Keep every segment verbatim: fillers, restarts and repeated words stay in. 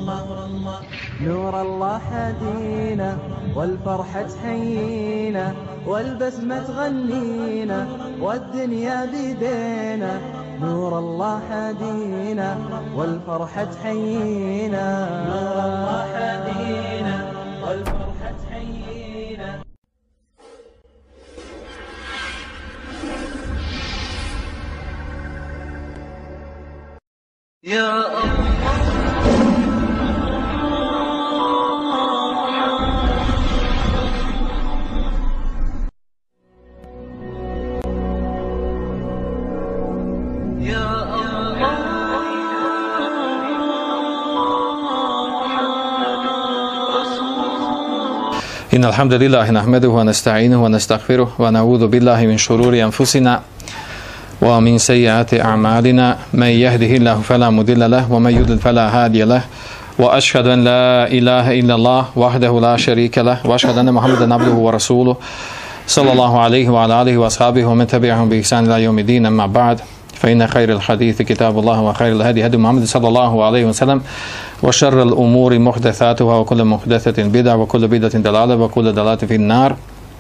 نور الله هدينا والفرحة تحيينا والبسمة تغنينا والدنيا بيدينا نور الله هدينا والفرحة تحيينا نور الله هدينا والفرحة تحيينا يا الله إن الحمد لله نحمده ونستعينه ونستغفره ونعوذ بالله من شرور أنفسنا ومن سيئات أعمالنا من يهده الله فلا مضل له ومن يضلل فلا هادي له وأشهد أن لا إله إلا الله وحده لا شريك له وأشهد أن محمدا عبده ورسوله صلى الله عليه وعلى آله وأصحابه ومن تبعهم بإحسان إلى يوم الدين. أما بعد فإن خير الحديث كتاب الله وخير الهدي هدي محمد صلى الله عليه وسلم وشر الأمور محدثاتها وكل محدثة بدعة وكل بدعة ضلالة وكل ضلالة في النار.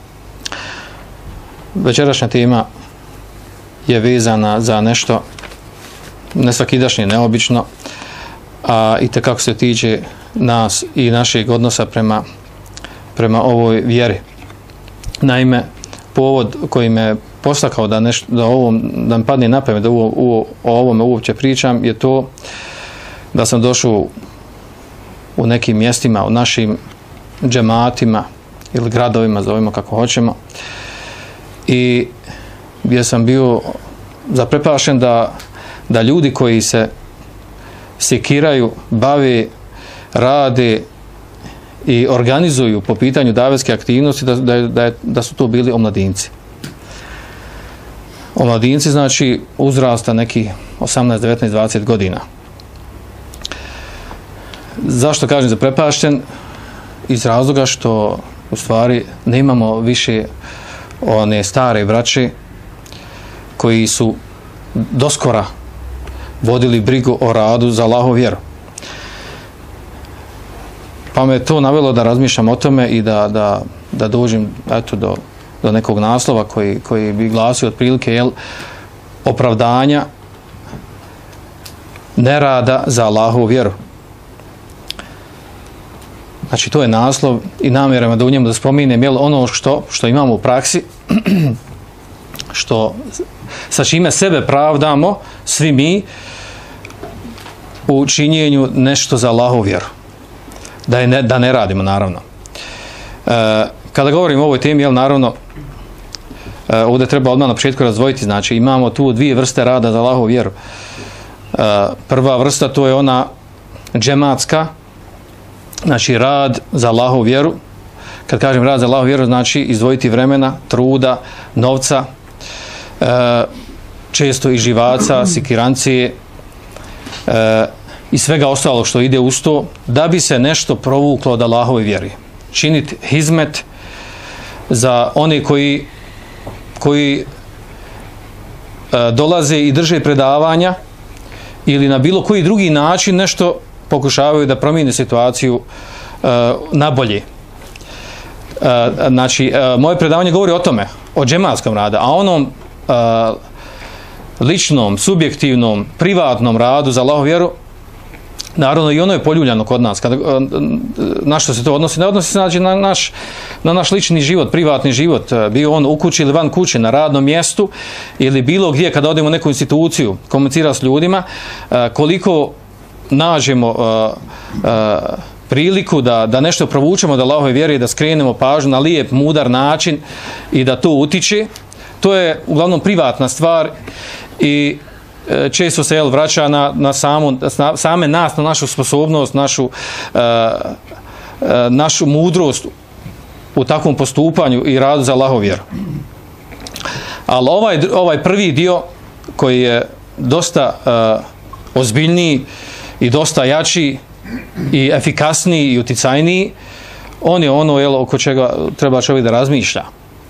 Večerašnja tema je vezana za nešto nesvakidašnje, neobično, a i tekako se tiče nas i našeg odnosa prema, prema ovoj vjeri. Naime, povod koji me postakao da, nešto, da, ovom, da mi padne na pamet da o, o, o ovome uopće pričam je to da sam došao u nekim mjestima, u našim džematima ili gradovima, zovimo kako hoćemo, i gdje sam bio zaprepašen da, da ljudi koji se sekiraju, bave, rade i organizuju po pitanju davetske aktivnosti, da, da, da, da su to bili omladinci. Omladinci znači uzrasta neki osamnaest, devetnaest, dvadeset godina. Zašto kažem zaprepašten? Iz razloga što u stvari nemamo više one stare braće koji su doskora vodili brigu o radu za Allahovu vjeru. Pa me to navelo da razmišljam o tome i da, da, da dođem eto, do, do nekog naslova koji, koji bi glasio otprilike jel, opravdanja nerada za Allahovu vjeru. Znači to je naslov i namjerama da u njemu da spominem jel, ono što, što imamo u praksi, što sa čime sebe pravdamo svi mi u činjenju nešto za Allahovu vjeru. Da, je ne, da ne radimo, naravno. E, kada govorimo o ovoj temi, jel, naravno, e, ovdje treba odmah na početku razdvojiti, znači imamo tu dvije vrste rada za Allahovu vjeru. E, prva vrsta to je ona džematska, znači rad za Allahovu vjeru. Kad kažem rad za Allahovu vjeru, znači izdvojiti vremena, truda, novca, e, često i živaca, sikirancije, e, i svega ostalog što ide uz to, da bi se nešto provuklo od Allahove vjeri. Činiti hizmet za one koji, koji e, dolaze i drže predavanja ili na bilo koji drugi način nešto pokušavaju da promijene situaciju e, na bolje. E, znači, e, moje predavanje govori o tome, o džematskom radu, a onom e, ličnom, subjektivnom, privatnom radu za Allahovu vjeru, naravno i ono je poljuljano kod nas. Kada, na što se to odnosi? Ne odnosi se znači, na, naš, na naš lični život, privatni život, bio on u kući ili van kuće, na radnom mjestu ili bilo gdje kada odemo u neku instituciju, komunicira s ljudima, koliko nađemo priliku da, da nešto provučemo da Allahove vjeri, da skrenemo pažnju na lijep, mudar način i da to utiče. To je uglavnom privatna stvar i često se jel, vraća na, na, samu, na same nas, na našu sposobnost, našu, uh, uh, našu mudrost u takvom postupanju i radu za Allahovu vjeru. Ali ovaj, ovaj prvi dio koji je dosta uh, ozbiljniji i dosta jači i efikasniji i uticajniji, on je ono jel, oko čega treba čovjek da razmišlja.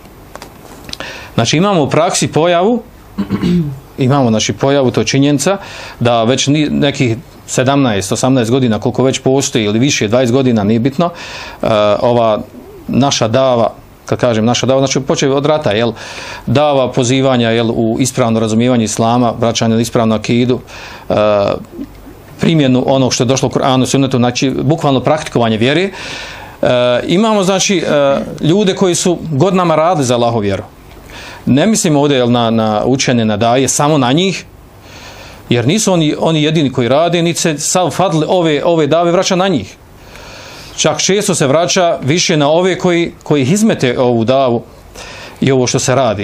Znači imamo u praksi pojavu imamo znači pojavu, to činjenica da već nekih sedamnaest, osamnaest godina, koliko već postoji, ili više, dvadeset godina, nije bitno, uh, ova naša dava, kad kažem naša dava, znači počeo od rata, jel, dava pozivanja, jel, u ispravno razumijevanje islama, vraćanje na ispravnu akidu, uh, primjenu onog što je došlo u Kur'anu, sunnetu, znači bukvalno praktikovanje vjere. Uh, imamo, znači, uh, ljude koji su godinama radili za Allahovu vjeru. Ne mislim ovdje, jel, na, na učenje, na daje, samo na njih, jer nisu oni, oni jedini koji rade, niti se sav fadl ove, ove dave vraća na njih. Čak često se vraća više na ove koji, koji izmete ovu davu i ovo što se radi.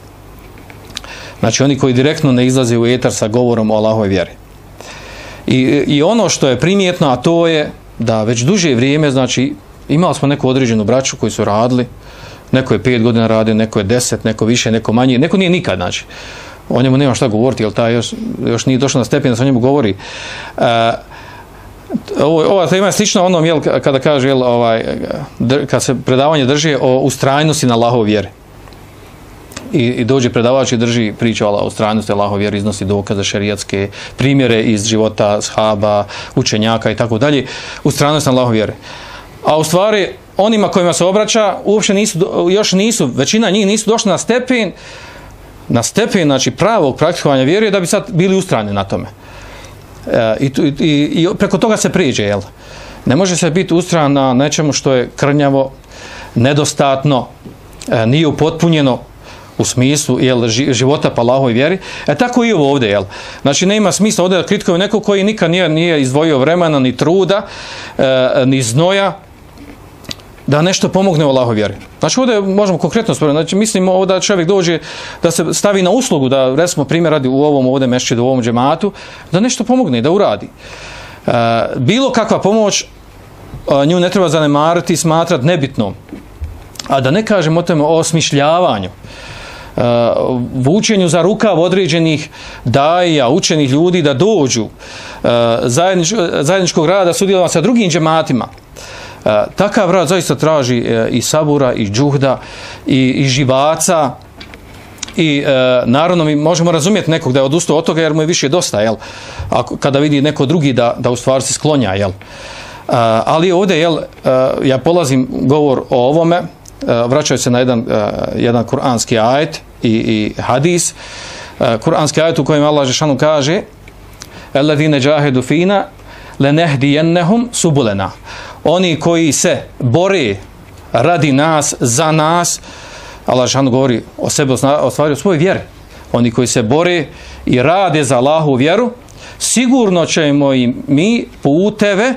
Znači oni koji direktno ne izlaze u etar sa govorom o Allahovoj vjeri. I, I ono što je primjetno, a to je da već duže vrijeme, znači imali smo neku određenu braću koji su radili, neko je pet godina radio, neko je deset, neko više, neko manje, neko nije nikad, znači. O njemu nema šta govoriti, jer taj još, još nije došao na stepen da se o njemu govori. Uh, ovo, ova tema je slična onom, jel, kada kaže, jel, ovaj, kad se predavanje drži o ustrajnosti na Allahovoj vjeri. I, i dođe predavač i drži priča o ustrajnosti Allahovoj vjeri, iznosi dokaze šerijatske, primjere iz života shaba, učenjaka i tako dalje, ustrajnost na Allahovoj vjeri. A u stvari, onima kojima se obraća, uopće nisu, još nisu, većina njih nisu došli na stepen, na stepen, znači, pravog praktikovanja vjere, da bi sad bili ustrajni na tome. E, i, i, I preko toga se prijeđe, jel? Ne može se biti ustrajan na nečemu što je krnjavo, nedostatno, e, nije upotpunjeno u smislu, jel, života pa Allahovoj vjeri. E tako i ovo ovdje, jel? Znači, nema smisla ovdje da kritikuje neko koji nikad nije, nije izdvojio vremena, ni truda, e, ni znoja, da nešto pomogne u Allahovoj vjeri. Znači ovdje možemo konkretno spomenuti, znači mislimo ovdje da čovjek dođe da se stavi na uslugu, da recimo primjer radi u ovom ovdje mešćidu, u ovom džematu, da nešto pomogne, da uradi. E, bilo kakva pomoć, a, nju ne treba zanemariti i smatrati nebitnom. A da ne kažemo o tome o osmišljavanju, e, vučenju za rukav određenih daja, učenih ljudi da dođu, e, zajednič, zajedničkog rada sudjelovanja sa drugim džematima. Uh, takav rad zaista traži uh, i sabura, i džuhda, i, i živaca, i uh, naravno mi možemo razumjeti nekog da je odustao od toga jer mu je više dosta, jel? Ako, kada vidi neko drugi da, da u stvari se sklonja, jel? Uh, ali ovdje, jel, uh, ja polazim govor o ovome, uh, vraćaju se na jedan, uh, jedan kuranski ajet i, i hadis, uh, kuranski ajet u kojem Allah dželešanu kaže Alladine džahedu fina lenehdijennehum subulena. Oni koji se bore radi nas, za nas, Allah dželešanu govori o sebi, o stvari, o svojoj vjeri. Oni koji se bore i rade za Allahu vjeru, sigurno ćemo im mi puteve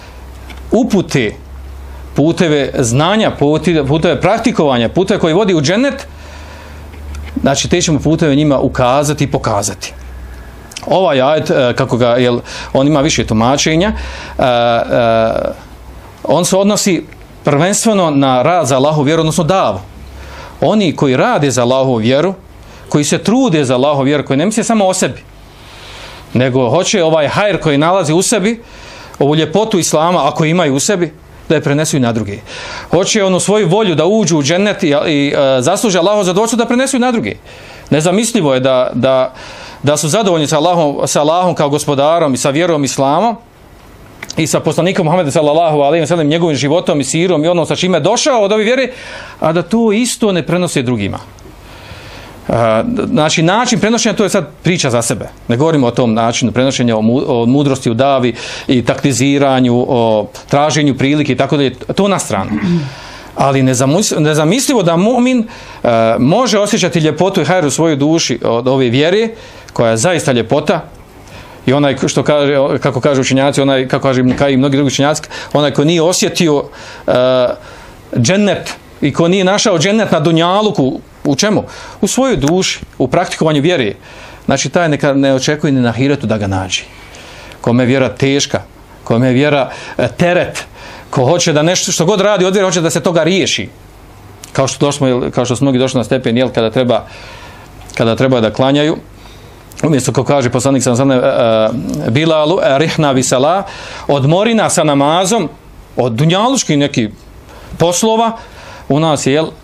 upute, puteve znanja, puteve praktikovanja, puteve koji vodi u džennet, znači te ćemo puteve njima ukazati i pokazati. Ovaj ajet, kako ga, jel, on ima više tumačenja, uh, uh, on se odnosi prvenstveno na rad za Allahovu vjeru, odnosno davu. Oni koji rade za Allahovu vjeru, koji se trude za Allahovu vjeru, koji ne misle samo o sebi, nego hoće ovaj hajr koji nalazi u sebi, ovu ljepotu islama, ako imaju u sebi, da je prenesu i na druge. Hoće onu svoju volju da uđu u džennet i, i uh, zasluže Allahovo zadovoljstvo da prenesu i na druge. Nezamislivo je da, da, da su zadovoljni sa Allahom, sa Allahom kao gospodarom i sa vjerom islamom i sa poslanikom Muhammedom sallallahu alejhi ve sellem, njegovim životom i sirom i ono sa čime je došao od ove vjere, a da to isto ne prenose drugima. Znači, način prenošenja, to je sad priča za sebe. Ne govorimo o tom načinu prenošenja, o mudrosti u davi i taktiziranju, o traženju prilike i tako dalje. To na stranu. Ali nezamislivo da mu'min uh, može osjećati ljepotu i hajr u svojoj duši od ove vjere, koja je zaista ljepota. I onaj, što kaže, kako kažu učenjaci, onaj, kako kaže kao i mnogi drugi učenjaci, onaj ko nije osjetio uh, džennet i ko nije našao džennet na dunjaluku, u čemu? U svojoj duši, u praktikovanju vjere. Znači, taj neka ne očekuje ni na ahiretu da ga nađe. Kome je vjera teška, kome je vjera uh, teret, ko hoće da nešto, što god radi od vjere, hoće da se toga riješi. Kao što, došlo, kao što su mnogi došli na stepen, jel, kada treba, kada treba da klanjaju, umjesto ko kaže poslanik sam sam uh, Bilalu, uh, rihna visala, odmori nas sa namazom, od dunjaluških nekih poslova, u nas je, jel,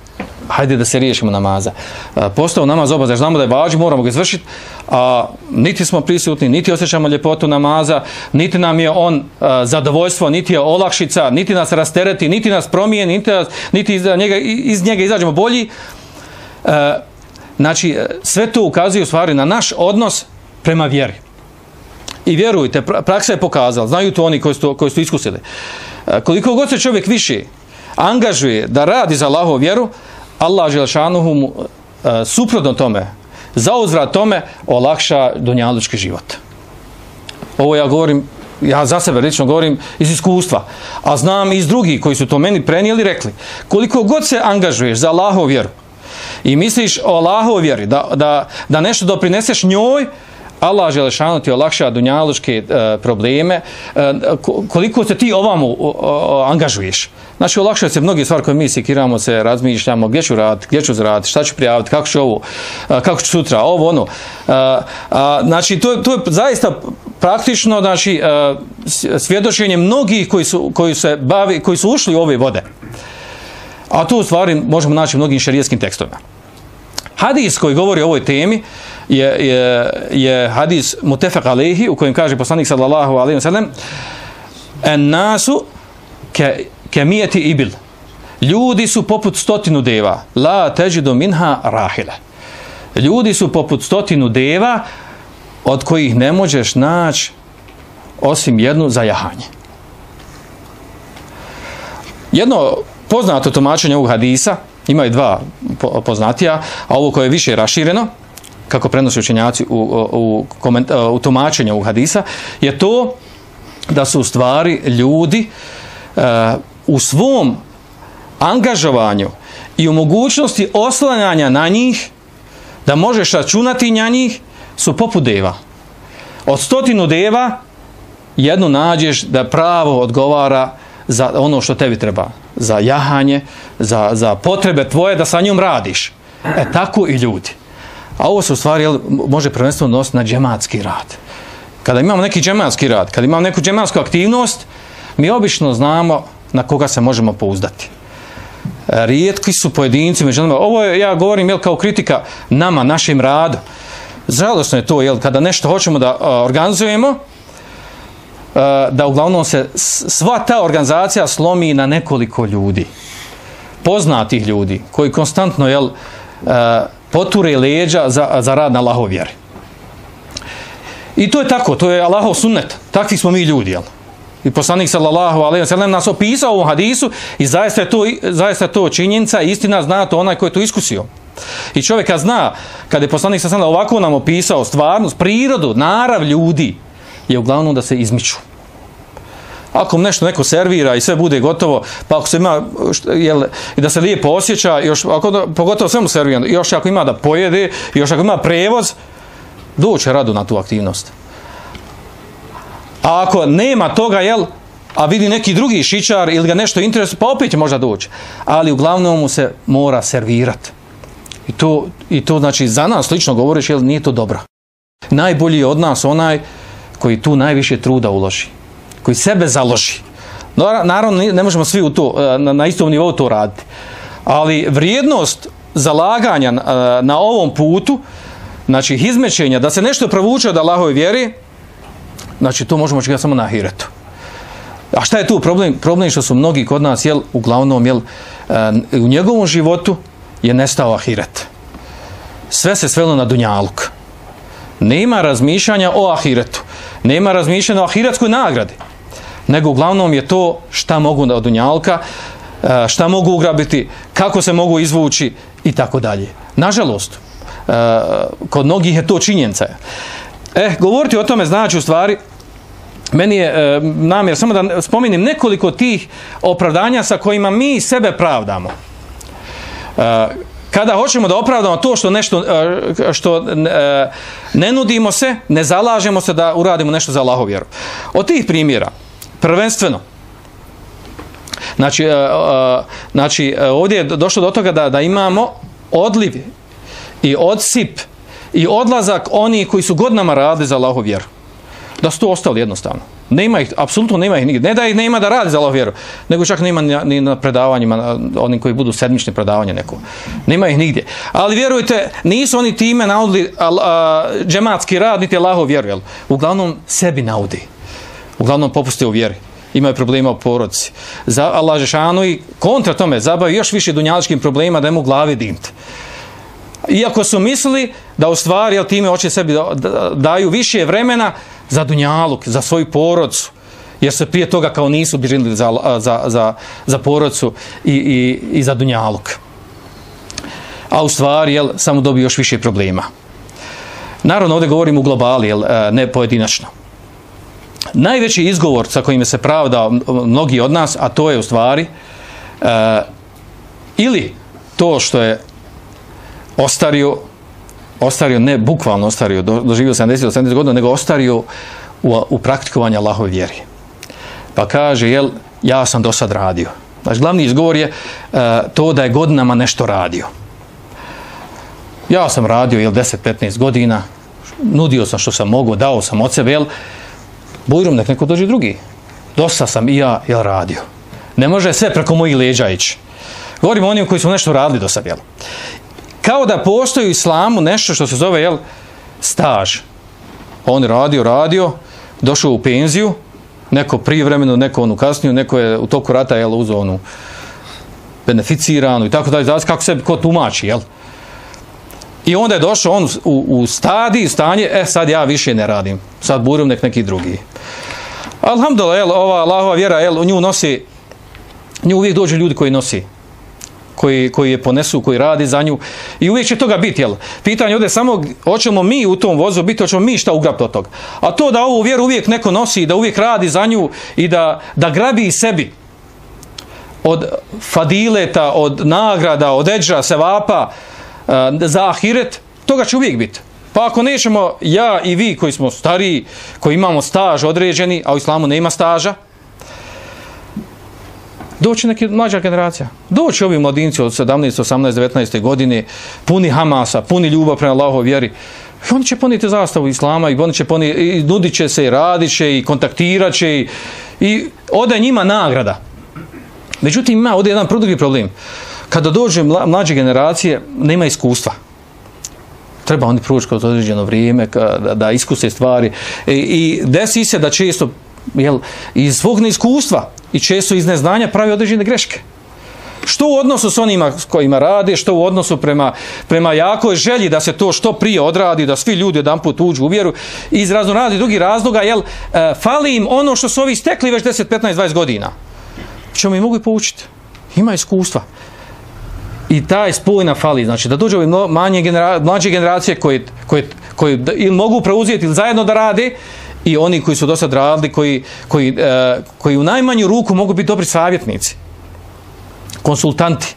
hajde da se riješimo namaza. Postao namaz obaveza, znamo da je važno, moramo ga izvršiti, a niti smo prisutni, niti osjećamo ljepotu namaza, niti nam je on a, zadovoljstvo, niti je olakšica, niti nas rastereti, niti nas promijeni, niti, niti iz, njega, iz njega izađemo bolji. A, znači, sve to ukazuje u stvari na naš odnos prema vjeri. I vjerujte, praksa je pokazala, znaju to oni koji su, koji su iskusili. A, koliko god se čovjek više angažuje da radi za Allahovu vjeru, Allah Želešanuhu mu e, suprotno tome, zauzvrat tome, olakša dunjalučki život. Ovo ja govorim, ja za sebe lično govorim iz iskustva, a znam i iz drugih koji su to meni prenijeli, rekli, koliko god se angažuješ za Allahovu vjeru i misliš o Allahovoj vjeri, da, da, da nešto doprineseš njoj, Allah Želešanu ti olakša dunjalučke e, probleme, e, koliko se ti ovamo o, o, angažuješ. Znači, olakšaju se mnogi stvari koje mi sekiramo se, razmišljamo, gdje ću raditi, gdje ću zaraditi, šta ću prijaviti, kako ću ovo, e, kako ću sutra, ovo, ono. E, a, znači, to, to je zaista praktično, znači, e, svjedočenje mnogih koji su, koji, se bavi, koji su ušli u ove vode. A tu u stvari možemo naći mnogim šerijskim tekstovima. Hadis koji govori o ovoj temi je, je, je hadis mutefak alejhi u kojem kaže poslanik sallallahu alejhi ve sellem: "En nasu ke kemijeti ibil." Ljudi su poput stotinu deva, la teđidu minha rahile. Ljudi su poput stotinu deva od kojih ne možeš naći osim jednu za jahanje. Jedno poznato tumačenje ovog hadisa, ima i dva poznatija, a ovo koje je više rašireno, kako prenosi učenjaci u, u, u, u tumačenju ovog hadisa, je to da su u stvari ljudi uh, u svom angažovanju i u mogućnosti oslanjanja na njih, da možeš računati na njih, su poput deva. Od stotinu deva jednu nađeš da pravo odgovara za ono što tebi treba, za jahanje, za, za potrebe tvoje, da sa njom radiš. E tako i ljudi. A ovo se u stvari jel, može prvenstveno nositi na džematski rad. Kada imamo neki džematski rad, kada imamo neku džematsku aktivnost, mi obično znamo na koga se možemo pouzdati. Rijetki su pojedinci među nama. Ovo je, ja govorim jel, kao kritika nama, našim radu. Žalosno je to, jel, kada nešto hoćemo da a, organizujemo, da uglavnom se sva ta organizacija slomi na nekoliko ljudi, poznatih ljudi, koji konstantno jel, poture leđa za, za rad na Allahov vjeri. I to je tako, to je Allahov sunnet, takvi smo mi ljudi. Jel? I poslanik sallallahu alejhi ve sellem nas opisao u ovom hadisu i zaista je to, zaista je to činjenica, istina, zna to onaj koji je to iskusio. I čovjek kad zna, kad je poslanik sallallahu alejhi ve sellem ovako nam opisao stvarnost, prirodu, narav ljudi, je uglavnom da se izmiču. Ako nešto neko servira i sve bude gotovo, pa ako se ima, jel, i da se lijepo osjeća, još, ako, pogotovo sve mu servira, još ako ima da pojede, još ako ima prevoz, doće rado na tu aktivnost. A ako nema toga, jel, a vidi neki drugi šičar ili ga nešto interesuje, pa opet će možda doći. Ali uglavnom mu se mora servirati. I to, i to znači za nas lično govoriš, jel, nije to dobro. Najbolji je od nas onaj koji tu najviše truda uloži, koji sebe založi. Naravno, ne možemo svi u to, na, na istom nivou to raditi, ali vrijednost zalaganja na, na ovom putu, znači izmečenja, da se nešto provuče od Allahove vjeri, znači to možemo očekivati samo na ahiretu. A šta je tu problem? Problem je što su mnogi kod nas, jel, uglavnom, jel, u njegovom životu je nestao ahiret. Sve se svelo na dunjaluk. Nema razmišljanja o ahiretu. Nema razmišljanja o ahiretskoj nagradi. Nego uglavnom je to šta mogu od dunjalka, šta mogu ugrabiti, kako se mogu izvući i tako dalje. Nažalost, kod mnogih je to činjenica. E, govoriti o tome znači u stvari, meni je namjer samo da spomenem nekoliko tih opravdanja sa kojima mi sebe pravdamo. Kada hoćemo da opravdamo to što nešto, što ne nudimo se, ne zalažemo se da uradimo nešto za Allahovu vjeru. Od tih primjera, prvenstveno, znači, znači ovdje je došlo do toga da, da imamo odliv i odsip i odlazak onih koji su godinama radili za Allahovu vjeru. Da su to ostali jednostavno. Nema ih, apsolutno nema ih nigdje. Ne da ih nema da radi za Allahu vjeru, nego čak nema ni na predavanjima, onim koji budu sedmične predavanje neko. Nema ih nigdje. Ali vjerujte, nisu oni time naudili a, a, džematski rad, niti Allahu vjeru. Jel? Uglavnom sebi naudi. Uglavnom popuste u vjeri. Imaju problema u porodici. Za Allah Žešanu i kontra tome zabavi još više dunjaličkim problema da mu glavi dimti. Iako su mislili da u stvari jel, time hoće sebi da, da, daju više vremena za dunjaluk, za svoju porodcu, jer se prije toga kao nisu brinuli za, za, za, za porodcu i, i, i za dunjaluk. A u stvari jel, samo dobiju još više problema. Naravno ovdje govorim u globali, jel, ne pojedinačno. Najveći izgovor sa kojim se pravda mnogi od nas, a to je u stvari uh, ili to što je ostario, ostario ne bukvalno ostario, doživio sedamdeset do sedamdeset godina, nego ostario u, u praktikovanju Allahove vjeri. Pa kaže, jel, ja sam do sad radio. Znači, glavni izgovor je uh, to da je godinama nešto radio. Ja sam radio, jel, deset do petnaest godina, nudio sam što sam mogao, dao sam od sebe, jel, bujrum, nek neko dođe drugi. Dosta sam i ja, jel, radio. Ne može sve preko mojih leđa ići. Govorimo o onim koji su nešto radili do sad, jel. Kao da postoji u islamu nešto što se zove, jel, staž. On je radio, radio, došao u penziju, neko privremeno, neko onu kasniju, neko je u toku rata, jel, uzeo onu beneficiranu i tako dalje, kako se ko tumači, jel. I onda je došao on u, u stadiji, stanje, e sad ja više ne radim, sad burim nek neki drugi. Alhamdulillah, jel, ova Allahova vjera, jel, nju nosi, nju uvijek dođu ljudi koji nosi, koji, koji je ponesu, koji radi za nju i uvijek će toga biti, jel. Pitanje ovdje samo, hoćemo mi u tom vozu biti, hoćemo mi šta ugrabiti od toga. A to da ovu vjeru uvijek neko nosi, da uvijek radi za nju i da, da grabi sebi od fadileta, od nagrada, od eđra, sevapa, za ahiret, toga će uvijek biti. Pa ako nećemo ja i vi koji smo stariji, koji imamo staž određeni, a u islamu nema staža, doći neka mlađa generacija. Doći ovi mladinci od sedamnaeste, osamnaeste, devetnaeste godine, puni hamasa, puni ljubav prema Allahovoj vjeri. I oni će ponijeti zastavu islama i oni će ponijeti, i nudit će se, i radit će, i kontaktirat će, i, i ode njima nagrada. Međutim, ima ovdje jedan drugi problem. Kada dođe mlađe generacije, nema iskustva. Treba oni proći kroz određeno vrijeme, da, da iskuse stvari. I, i desi se da često, jel, iz svog neiskustva i često iz neznanja pravi određene greške. Što u odnosu s onima s kojima rade, što u odnosu prema, prema jakoj želji da se to što prije odradi, da svi ljudi jedanput uđu u vjeru, i iz raznoraznih drugih razloga, jel, e, fali im ono što su ovi stekli već deset, petnaest, dvadeset godina. Čemu im mogu i poučiti? Ima iskustva. I taj spoj na fali, znači da dođe ove manje genera, mlađe generacije koje, koje, koje ili mogu preuzeti ili zajedno da rade, i oni koji su do sad radili, koji, koji, e, koji u najmanju ruku mogu biti dobri savjetnici, konsultanti.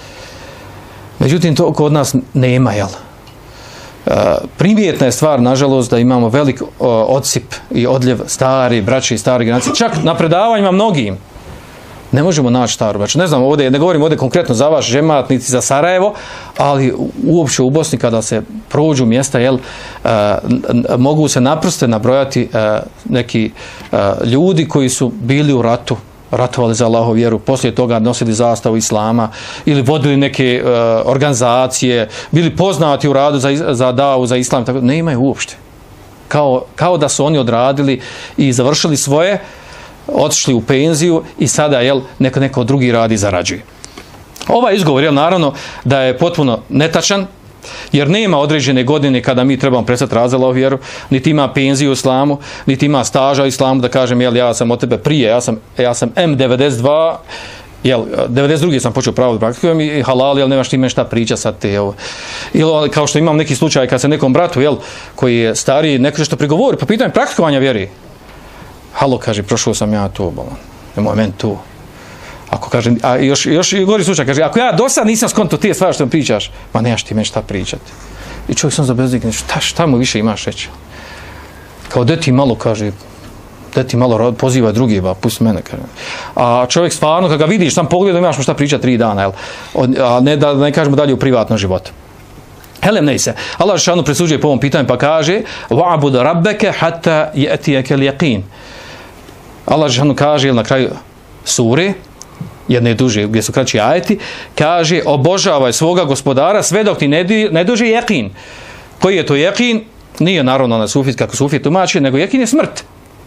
Međutim, to kod nas nema, jel? E, primjetna je stvar, nažalost, da imamo velik o, odsip i odljev stari braće i stari generacije. Čak na predavanjima mnogim ne možemo naći staru braću. Ne znam, ovdje, ne govorim ovdje konkretno za vaš džemat, niti za Sarajevo, ali uopće u Bosni kada se prođu mjesta, jel, uh, mogu se naprosto nabrojati uh, neki uh, ljudi koji su bili u ratu, ratovali za Allahovu vjeru, poslije toga nosili zastavu islama ili vodili neke uh, organizacije, bili poznati u radu za, za davu, za islam, tako, ne imaju uopšte. Kao, kao da su oni odradili i završili svoje, otišli u penziju i sada, jel, neko, neko drugi radi, zarađuje. Ovaj izgovor, jel, naravno da je potpuno netačan, jer nema određene godine kada mi trebamo prestati raditi za Allahovu vjeru, niti ima penziju u islamu, niti ima staža u islamu, da kažem, jel, ja sam od tebe prije, ja sam, ja sam em devedeset dva, jel, devedeset drugi sam počeo pravo da praktikujem i halal, jel, nemaš ti meni šta priča sad te, evo. Ili, kao što imam neki slučaj kad se nekom bratu, jel, koji je stariji, neko što prigovori, pa pitam praktikovanja vjeri. Halo, kaže, prošao sam ja to, bolan, nemoj meni to. Ako kaže, a još, još gori slučaj, kaže, ako ja do sad nisam skonto te stvari što mi pričaš, ma nemaš ti meni šta pričati. I čovjek sam zabeznik, šta, šta mu više imaš reći? Kao, de ti malo, kaže, de ti malo poziva drugi, ba, pusti mene, kaže. A čovjek stvarno, kad ga vidiš, sam pogledom, imaš mu šta pričati tri dana, jel? A ne da ne kažemo dalje u privatnom životu. Helem nejse. Allah šanu presuđuje po ovom pitanju pa kaže wa'bud rabbeke hatta ya'tiyaka al-yaqin. Allah šanu kaže na kraju sure, jedne duže, gdje su kraći ajeti, kaže obožavaj svoga gospodara sve dok ti ne, ne dođe jeqin. Koji je to jeqin? Nije naravno na sufit, kako sufit tumači, nego jeqin je smrt.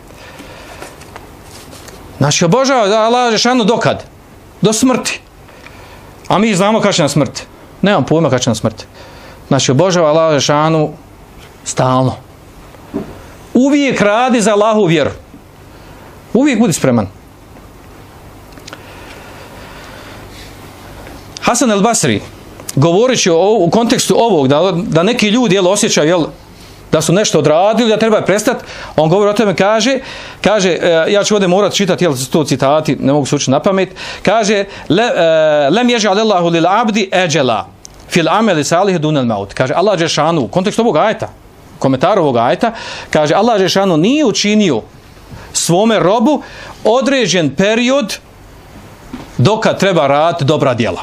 Znači obožavaj Allah šanu dokad? Do smrti. A mi znamo kada će na smrt. Nemam pojma kada će na smrt. Znači obožava Allah Žešanu stalno. Uvijek radi za Allahu vjeru. Uvijek budi spreman. Hasan el-Basri, govoreći o, u kontekstu ovog, da, da neki ljudi jel, osjećaju jel, da su nešto odradili, da treba prestati, on govori o tome, kaže, kaže ja ću ovdje morati čitati, jel, to citati, ne mogu se učiti na pamet, kaže, lem jež'al Allahu lil abdi eđela, fil ameli salih dunel maut. Kaže, Allah Žešanu, u kontekstu ovog ajeta, komentaru ovog ajeta, kaže, Allah Žešanu nije učinio svome robu određen period dokad treba raditi dobra djela.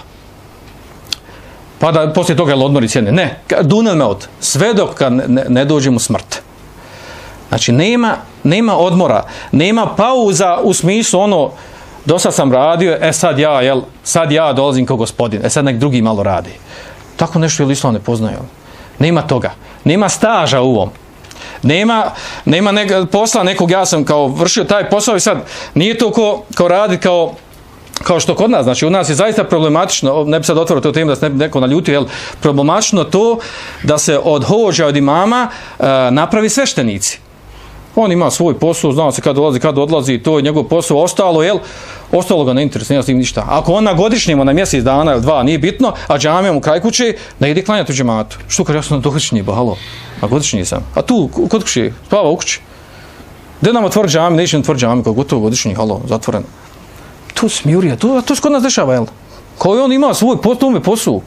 Pa da poslije toga je odmori cijene. Ne, dunel maut, sve dok ne, ne dođe mu smrt. Znači, nema, nema odmora, nema pauza u smislu ono, do sad sam radio, e sad ja, jel, sad ja dolazim kao gospodin, e sad nek drugi malo radi. Tako nešto je Islam ne poznaje. Nema toga. Nema staža u ovom. Nema, nema neka, posla nekog, ja sam kao vršio taj posao i sad nije to ko, ko radi kao, kao što kod nas. Znači u nas je zaista problematično, ne bi sad otvorio to temu da se neko naljutio, jel, problematično to da se od hođa, od imama uh, napravi sveštenici. On ima svoj posao, zna se kad dolazi, kad odlazi, to je njegov posao, ostalo, jel, ostalo ga ne interesuje, nema s tim ništa. Ako on na godišnjima, na mjesec dana ili dva, nije bitno, a džamija mu kraj kuće, ne ide klanjati u džematu. Što kaže, ja sam na godišnji, ba, halo, a godišnji sam. A tu, kod kuće, spava u kući. Gdje nam otvori džamiju, neće nam otvori džamiju, kao gotovo godišnji, halo, zatvoreno. Tu smjurija, to, to se kod nas dešava, jel? Kao on ima svoj posao, posao.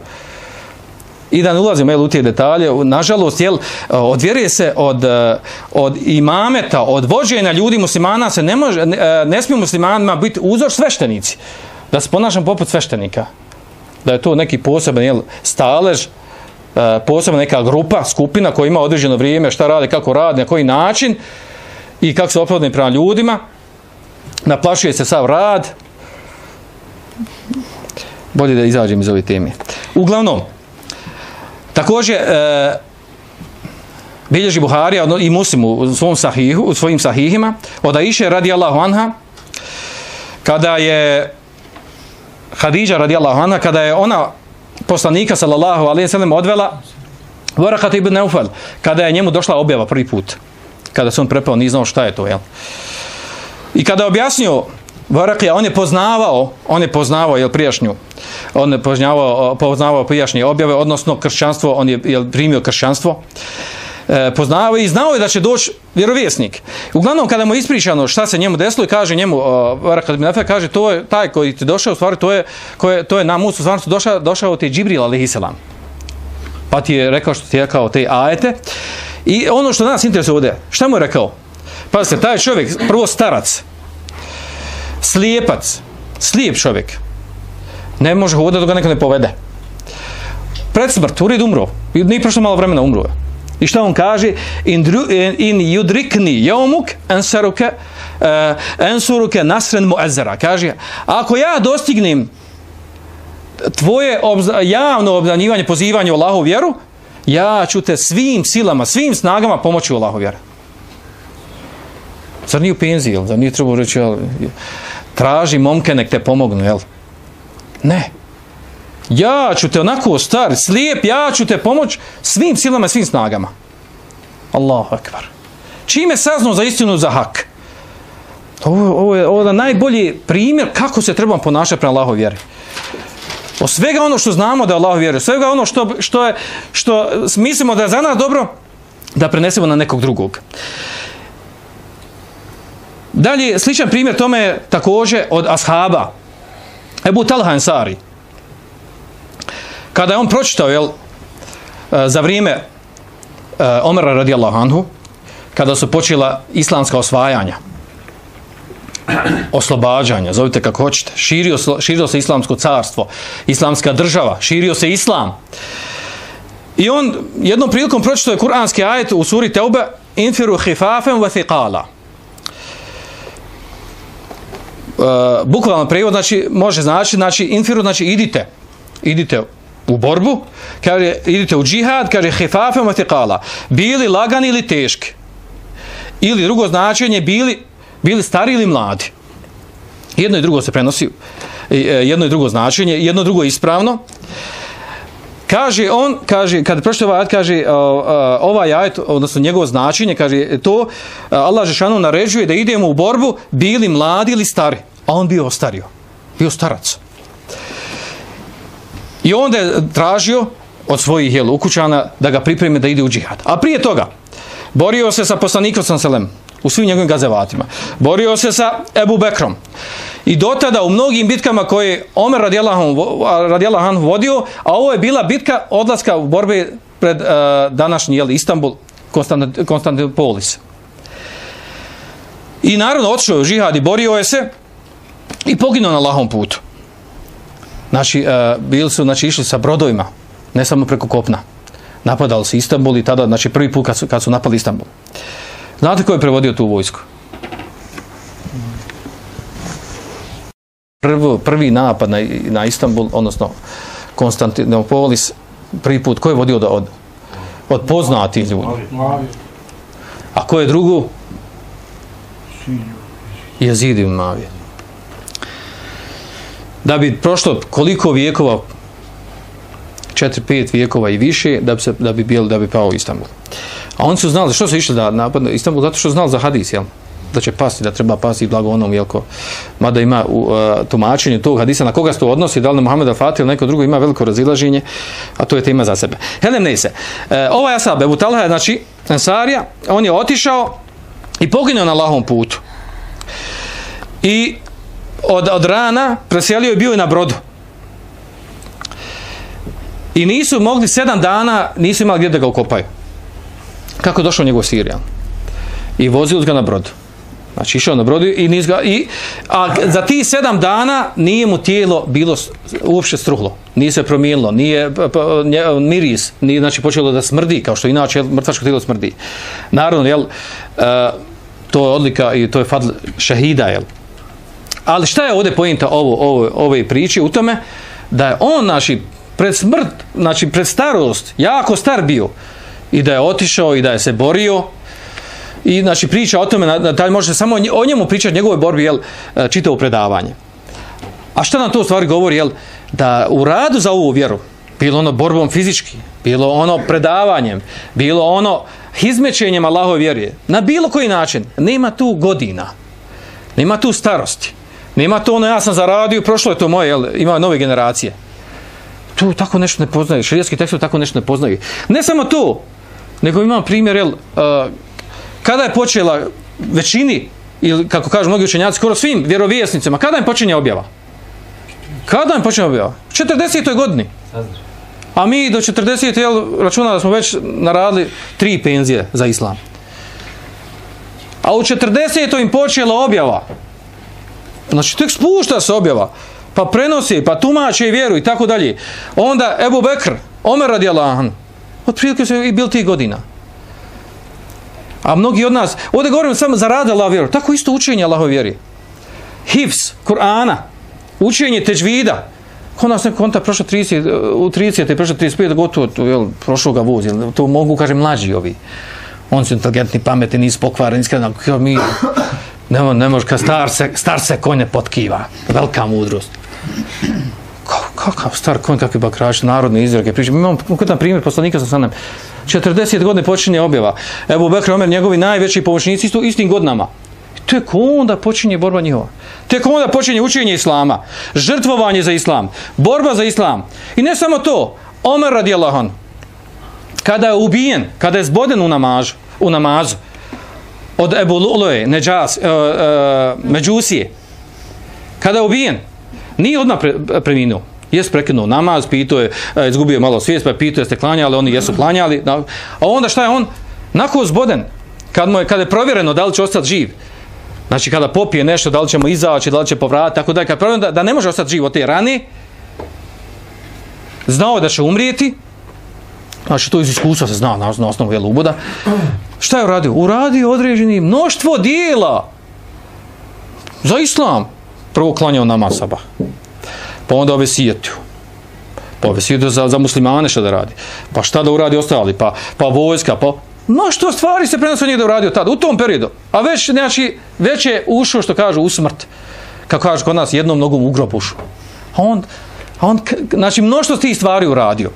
I da ne ulazimo jel, u te detalje, nažalost, jel, odvjeruje se od, od imameta, od vođenja ljudi muslimana, se ne, može, ne, ne smije muslimanima biti uzor sveštenici. Da se ponašam poput sveštenika. Da je to neki poseban jel, stalež, posebna neka grupa, skupina koja ima određeno vrijeme, šta radi, kako radi, na koji način i kako se ophodne prema ljudima. Naplašuje se sav rad. Bolje da izađem iz ove teme. Uglavnom, također, e, bilježi Buharija i Muslim u, svom sahihu, u svojim sahihima, od Aiše radijallahu anha, kada je Hadidža radijallahu anha, kada je ona poslanika sallallahu alejhi ve sellem odvela Varakat ibn Naufal, kada je njemu došla objava prvi put, kada se on prepao, nije znao šta je to, jel? I kada je objasnio Varakija, on je poznavao, on je poznavao, jel, prijašnju, on je poznavao, poznavao prijašnje objave, odnosno kršćanstvo, on je jel, primio kršćanstvo, e, poznavao i znao je da će doći vjerovjesnik. Uglavnom, kada mu je ispričano šta se njemu desilo i kaže njemu, Varakat ibn Naufal, kaže, to je taj koji ti došao, u stvari, to je, koje, to je na Musu, u stvari, došao, došao ti Džibril, alejhiselam. Pa ti je rekao što ti je rekao te ajete. I ono što nas interesuje ovdje, šta mu je rekao? Pa se taj čovjek, prvo starac, slijepac, slijep čovjek, ne može hodati dok ga neko ne povede. Pred smrt, ured umro, nije prošlo malo vremena, umro. I šta on kaže? In, in yudrikni jaumuk ensaruke uh, ensuruke nasren muezzara. Kaže, ako ja dostignem tvoje obza, javno obznanjivanje, pozivanje u Allahu vjeru, ja ću te svim silama, svim snagama pomoći u Allahu vjeru. Zar nije u penziji, jel? Zar nije trebao reći, jel? Traži momke, nek te pomognu, jel? Ne. Ja ću te onako star, slijep, ja ću te pomoći svim silama, svim snagama. Allahu ekber. Čime saznao za istinu, za hak? Ovo, ovo je ovo je najbolji primjer kako se trebamo ponašati prema Allahu vjeri. O svega ono što znamo da je Allah vjeruje, svega ono što, što, je, što mislimo da je za nas dobro, da prenesemo na nekog drugog. Dalje, sličan primjer tome je također od ashaba. Ebu Talha Ensari. Kada je on pročitao, jel, za vrijeme Omera radijallahu anhu, kada su počela islamska osvajanja, oslobađanja, zovite kako hoćete, širio, širio se islamsko carstvo, islamska država, širio se islam. I on jednom prilikom pročitao je kuranski ajet u suri Teube, infiru hifafen wa thiqala. Uh, bukvalno prijevod znači može znači znači infiru znači idite idite u borbu, kaže idite u džihad, kaže hifafen wa thiqala, bili lagani ili teški, ili drugo značenje bili bili stari ili mladi. Jedno i drugo se prenosi, jedno i drugo značenje, jedno drugo ispravno. Kaže on, kaže, kada pročita ovaj ajet, kaže, ovaj ajet, odnosno njegovo značenje, kaže, to Allah dželešanu naređuje da idemo u borbu, bili mladi ili stari. A on bio ostario, bio starac. I onda je tražio od svojih jel, ukućana da ga pripreme da ide u džihad. A prije toga, borio se sa poslanikom sallallahu alejhi ve sellem u svim njegovim gazevatima. Borio se sa Ebu Bekrom. I dotada u mnogim bitkama koje Omer radijallahu anhu vodio, a ovo je bila bitka odlaska u borbe pred uh, današnji jel, Istanbul, Konstant, Konstantinopolis. I naravno otišao je u džihad i borio je se i poginuo na Allahovom putu. Znači, uh, bili su, znači, išli sa brodovima, ne samo preko kopna. Napadali su Istanbul i tada, znači prvi put kad su, kad su napali Istanbul. Znate ko je prevodio tu vojsku? Prvo, prvi napad na, na Istanbul, odnosno Konstantinopolis, prvi put, ko je vodio od, od, od poznatih ljudi? A ko je drugo? Jezid ibn Muavija. Da bi prošlo koliko vijekova, četiri, pet vijekova i više, da bi, se, da bi, bil, da bi pao Istanbul. A oni su znali, što su išli da napadne Istanbul? Zato što su znali za hadis, jel? Da će pasti, da treba pasti blago onom, jelko, mada ima uh, tumačenje tog hadisa, na koga se to odnosi, da li na Muhammed al-Fatih ili neko drugo, ima veliko razilaženje, a to je tema za sebe. Helem Nese, uh, ovaj ashab, Ebu Talha, znači, Ensarija, on je otišao i poginuo na Allahovom putu. I od, od rana preselio i bio je na brodu. I nisu mogli sedam dana, nisu imali gdje da ga ukopaju. Kako je došao njegov Sirijan? I vozili ga na brodu. Znači išao na brodu i niz ga, i, a za tih sedam dana nije mu tijelo bilo uopšte struhlo, nije se promijenilo, nije miris, nije znači počelo da smrdi, kao što inače mrtvačko tijelo smrdi. Naravno, jel, to je odlika i to je fadl šehida, jel. Ali šta je ovdje poenta ovo, ovo, ove priče u tome? Da je on, znači, pred smrt, znači pred starost, jako star bio i da je otišao i da je se borio. I znači priča o tome, da može samo o njemu pričati, njegove borbi, jel, čitavo predavanje. A šta nam to u stvari govori, jel, da u radu za ovu vjeru, bilo ono borbom fizički, bilo ono predavanjem, bilo ono izmečenjem Allahove vjere, na bilo koji način, nema tu godina, nema tu starosti, nema to ono ja sam zaradio, prošlo je to moje, jel, ima nove generacije. Tu tako nešto ne poznaju, šerijatski tekstovi tako nešto ne poznaju. Ne samo to, nego imamo primjer, jel, uh, kada je počela većini, ili kako kažu mnogi učenjaci, skoro svim vjerovjesnicima, kada im počinje objava? Kada im počinje objava? U četrdesetoj godini. A mi do četrdesete računa da smo već naradili tri penzije za islam. A u četrdesetoj im počela objava. Znači, tek spušta se objava. Pa prenosi, pa tumače vjeru i tako dalje. Onda Ebu Bekr, Omer radijallahu anhu, otprilike su i bili tih godina. A mnogi od nas, ovdje govorim samo za rad Allahove vjeru, tako isto učenje Allahove vjeri. Hifz, Kur'ana, učenje teđvida. Kod nas neko konta prošlo trideset, u tridesete, prošlo trideset pet, gotovo, jel, prošlo ga voz, jel, to mogu, kažem, mlađi ovi. Oni su inteligentni, pametni, nisu pokvareni, iskreno, kao mi, ne, ne može, kad star se, star se konje potkiva, velika mudrost. Kakav star konj, kakvi bakrači, narodne izreke, priče. Mi imamo konkretan primjer poslanika sa sanem. četrdeset godine počinje objava. Ebu Bekr, Omer, njegovi najveći pomoćnici isto istim godinama. Tek onda počinje borba njihova. Tek onda počinje učenje islama, žrtvovanje za islam, borba za islam. I ne samo to, Omer radijallahu anhu, kada je ubijen, kada je zboden u namazu, u namazu od Ebu Lu'lu'e, Neđas, uh, uh, Međusije, kada je ubijen, nije odmah pre, preminuo. Jes prekinuo namaz, pitao je, izgubio malo svijest, pa je pitao jeste klanjali, oni jesu klanjali. A onda šta je on? Nakon zboden, kad, mu je, kad je provjereno da li će ostati živ, znači kada popije nešto, da li će mu izaći, da li će povratiti, tako da je kad provjereno da, da ne može ostati živ od te rane, znao da će umrijeti, Znači, to iz iskustva se zna na, na osnovu jel, uboda. Šta je uradio? Uradio određeni mnoštvo dijela za islam. Prvo klanjao namaz sabah. Pa onda vesijetio. Pa vesijetio za, za muslimane šta da radi. Pa šta da uradi ostali? Pa, pa vojska, pa... No što stvari se prenosio njega da uradio tada, u tom periodu. A već, znači, već je ušao, što kažu, u smrt. Kako kažu kod nas, jednom nogom u grob ušao. A on, a on, znači, mnoštvo tih stvari uradio.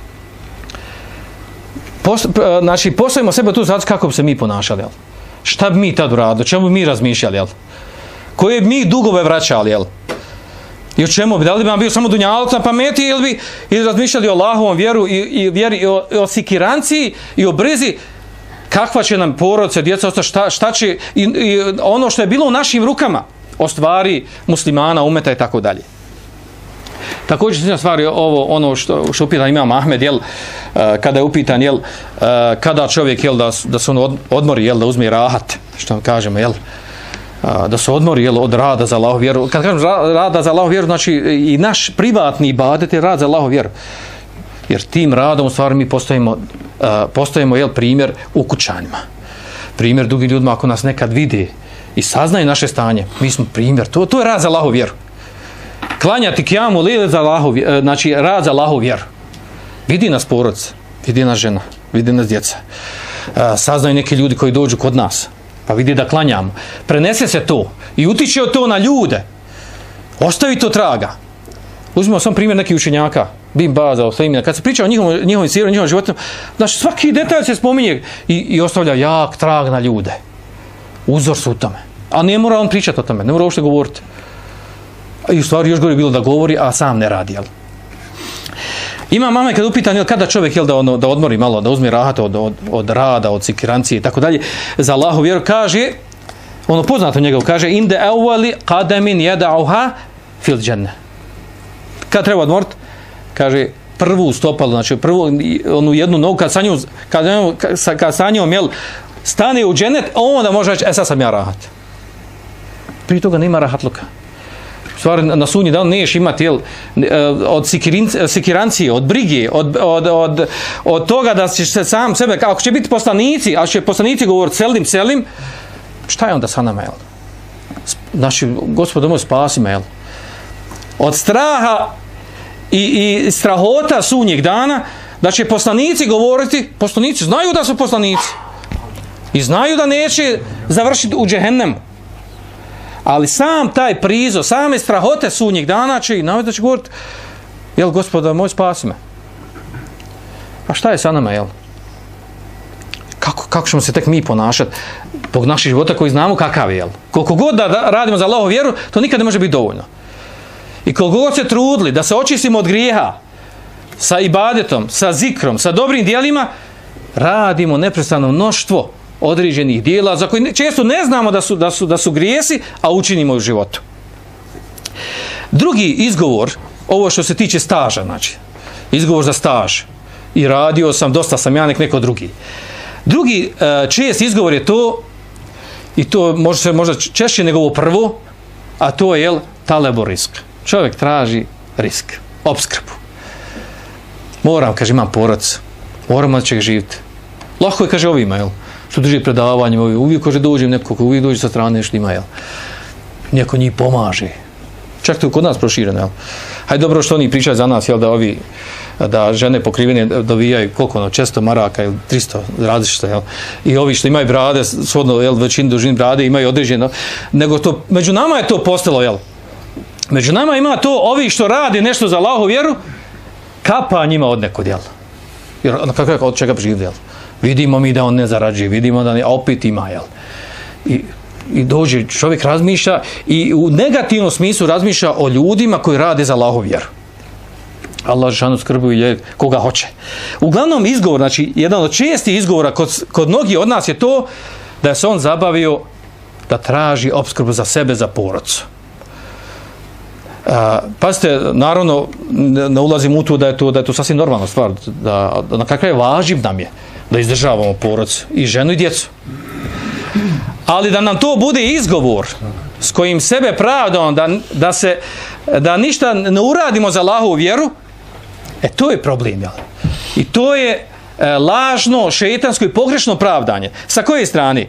Post, znači, postavimo sebe tu sad kako bi se mi ponašali, jel? Šta bi mi tad uradili, o čemu bi mi razmišljali, jel? Koje bi mi dugove vraćali, jel? I o čemu bi, da li bi nam bio samo dunjaluk na pameti ili bi ili razmišljali o Allahovom vjeru i, i vjeri i o, i o sikiranciji i o brizi kakva će nam porodica, djeca ostati, šta, šta će i, i ono što je bilo u našim rukama o stvari muslimana, umeta i tako dalje. Također se stvari ovo ono što što upita Imam Ahmed, jel, kada je upitan, jel, kada čovjek, jel, da da se on odmori, jel, da uzme rahat, što kažemo, jel, da se odmori, jel, od rada za Allahovu vjeru. Kad kažem rada za Allahovu vjeru, znači i naš privatni ibadet je rad za Allahovu vjeru. Jer tim radom u stvari mi postajemo, postajemo, jel, primjer ukućanima. Primjer drugim ljudima ako nas nekad vide i saznaju naše stanje, mi smo primjer. To, to je rad za Allahovu vjeru. Klanjati kijamu lile za Allahovu, znači rad za Allahovu vjeru. Vidi nas porodica, vidi nas žena, vidi nas djeca. Saznaju neki ljudi koji dođu kod nas, pa vidi da klanjamo. Prenese se to i utiče to na ljude. Ostavi to traga. Uzmimo sam primjer nekih učenjaka, Bin Baza, Osejmina, kad se priča o njihovom, njihovim siru, njihovom životu, znači svaki detalj se spominje i, i ostavlja jak trag na ljude. Uzor su u tome. A ne mora on pričati o tome, ne mora uopšte govoriti. I u stvari još gore bilo da govori, a sam ne radi, jel? Ima mama kad upitan, jel, kada čovjek, jel, da, ono, da odmori malo, da uzme rahat od, od, od rada, od sikirancije i tako dalje, za Allahovu vjeru, kaže, ono poznato njega, kaže, inde evvali qademin jeda'uha fil dženne. Kad treba odmoriti? Kaže, prvu stopalu, znači prvu, onu jednu nogu, kad sa njom, kad, kad sa njom, jel, stane u džennet, onda može reći, e sad sam ja rahat. Prije toga nema rahatluka. Stvari, na sunji dan neš imati, jel, od sikirancije, od brige, od, od, od, od toga da ćeš se sam sebe, ako će biti poslanici, a će poslanici govoriti selim, selim, šta je onda sa nama, jel? Naši, Gospod moj, spasi me, jel? Od straha i, i strahota sunnjeg dana, da će poslanici govoriti, poslanici znaju da su poslanici i znaju da neće završiti u džehennemu. Ali sam taj prizo, same strahote sunnjeg dana će i navod da će govoriti, jel, Gospoda moj, spasi me. A šta je sa nama, jel? Kako, kako ćemo se tek mi ponašati zbog naših života koji znamo kakav je, jel? Koliko god da radimo za Allahovu vjeru, to nikad ne može biti dovoljno. I koliko god se trudili da se očistimo od grijeha sa ibadetom, sa zikrom, sa dobrim dijelima, radimo neprestano mnoštvo određenih dijela za koje često ne znamo da su, da su, da su grijesi, a učinimo u životu. Drugi izgovor, ovo što se tiče staža, znači, izgovor za staž, i radio sam, dosta sam ja, nek neko drugi. Drugi čest izgovor je to, i to može se možda češće nego ovo prvo, a to je, jel, talebo risk. Čovjek traži risk, opskrbu. Moram, kaže, imam porodicu, moram da će živjeti. Lako je, kaže, ovima, jel, što drži predavanjem, uvijek, kaže, dođem neko, uvijek dođe sa strane nešto ima, jel, neko njih pomaže. Čak to je kod nas prošireno, jel. Hajde, dobro što oni pričaju za nas, jel, da ovi, da žene pokrivene dovijaju koliko, ono, često maraka ili tristo različita, jel, i ovi što imaju brade, svodno, jel, većinu dužini brade imaju određeno, nego to, među nama je to postalo, jel, među nama ima to, ovi što radi nešto za Allahovu vjeru, kapa njima od nekod, jel, jer, kako, od čega živi, jel, vidimo mi da on ne zarađuje, vidimo da ne, a opet ima, jel, i i dođe, čovjek razmišlja i u negativnom smislu razmišlja o ljudima koji rade za Allahovu vjeru. Allah žanu skrbuje koga hoće. Uglavnom izgovor, znači jedan od čestih izgovora kod, kod mnogih od nas je to da se on zabavio da traži opskrbu za sebe, za porodicu. Pazite, naravno ne ulazim u to da je to, da je to sasvim normalna stvar, da, da na kakva je važib nam je da izdržavamo porodicu i ženu i djecu. Ali da nam to bude izgovor s kojim sebe pravdamo da, da, se, da ništa ne uradimo za Allahovu vjeru, e to je problem, jel? I to je e, lažno, šeitansko i pogrešno pravdanje. Sa koje strane?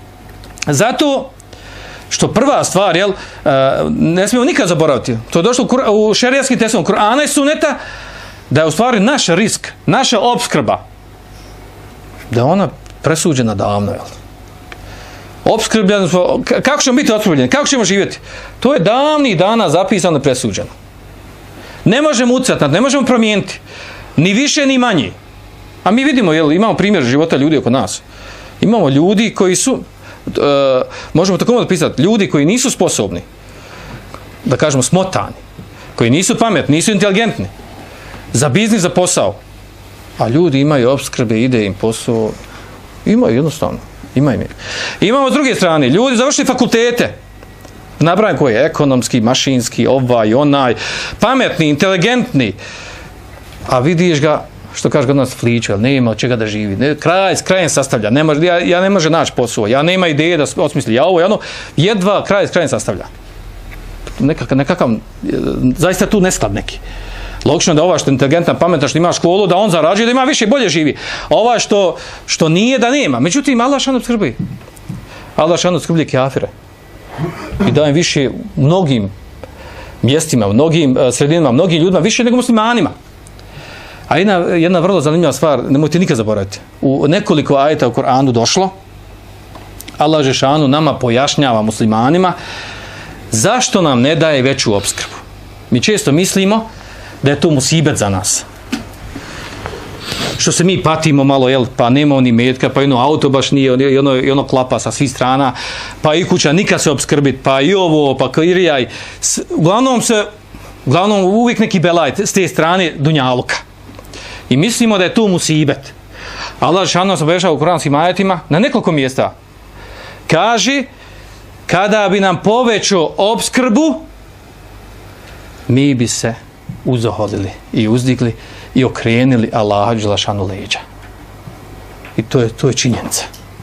Zato što prva stvar, jel, e, ne smijemo nikad zaboraviti, to je došlo u, u šerijatskim tekstom Kur'ana i Sunneta, da je u stvari naš risk, naša opskrba, da je ona presuđena davno, jel? Opskrbljeni, kako ćemo biti opskrbljeni, kako ćemo živjeti? To je davnih dana zapisano i presuđeno. Ne možemo ucrtati, ne možemo promijeniti. Ni više, ni manje. A mi vidimo, jel, imamo primjer života ljudi oko nas. Imamo ljudi koji su, uh, možemo tako napisati, ljudi koji nisu sposobni, da kažemo smotani, koji nisu pametni, nisu inteligentni, za biznis, za posao. A ljudi imaju opskrbe, ide im posao, imaju jednostavno. Imaju mi. Imamo s druge strane, ljudi završili fakultete, nabrajam koji je, ekonomski, mašinski, ovaj, onaj, pametni, inteligentni, a vidiš ga, što kaže kod nas fliču, ali nema od čega da živi, ne, kraj s krajem sastavlja, ne može, ja, ja ne može naći posao, ja nema ideje da osmisli, ja ovo, ja ono, jedva kraj s krajem sastavlja. Nekakav, nekakav, zaista tu nesklad neki. Logično da ova što je inteligentna, pametna, što ima školu, da on zarađuje, da ima više i bolje živi. A ova što, što nije, da nema. Međutim, Allah šanu skrbi. Allah šanu skrbi kafire. I daje više mnogim mjestima, mnogim sredinama, mnogim ljudima, više nego muslimanima. A jedna, jedna vrlo zanimljiva stvar, nemojte nikad zaboraviti. U nekoliko ajeta u Kur'anu došlo, Allah Žešanu nama pojašnjava muslimanima zašto nam ne daje veću opskrbu. Mi često mislimo da je to musibet za nas. Što se mi patimo malo, jel, pa nema ni metka, pa jedno auto baš nije, i ono, i ono klapa sa svih strana, pa i kuća nikad se opskrbit, pa i ovo, pa kirijaj. Uglavnom se, uglavnom uvijek neki belaj s te strane dunjaluka. I mislimo da je to musibet. Allah šano nas objašnjava u kuranskim ajetima na nekoliko mjesta. Kaže, kada bi nam povećao opskrbu, mi bi se uzoholili i uzdigli i okrenili Allaha dželešanu leđa. I to je, to je činjenica.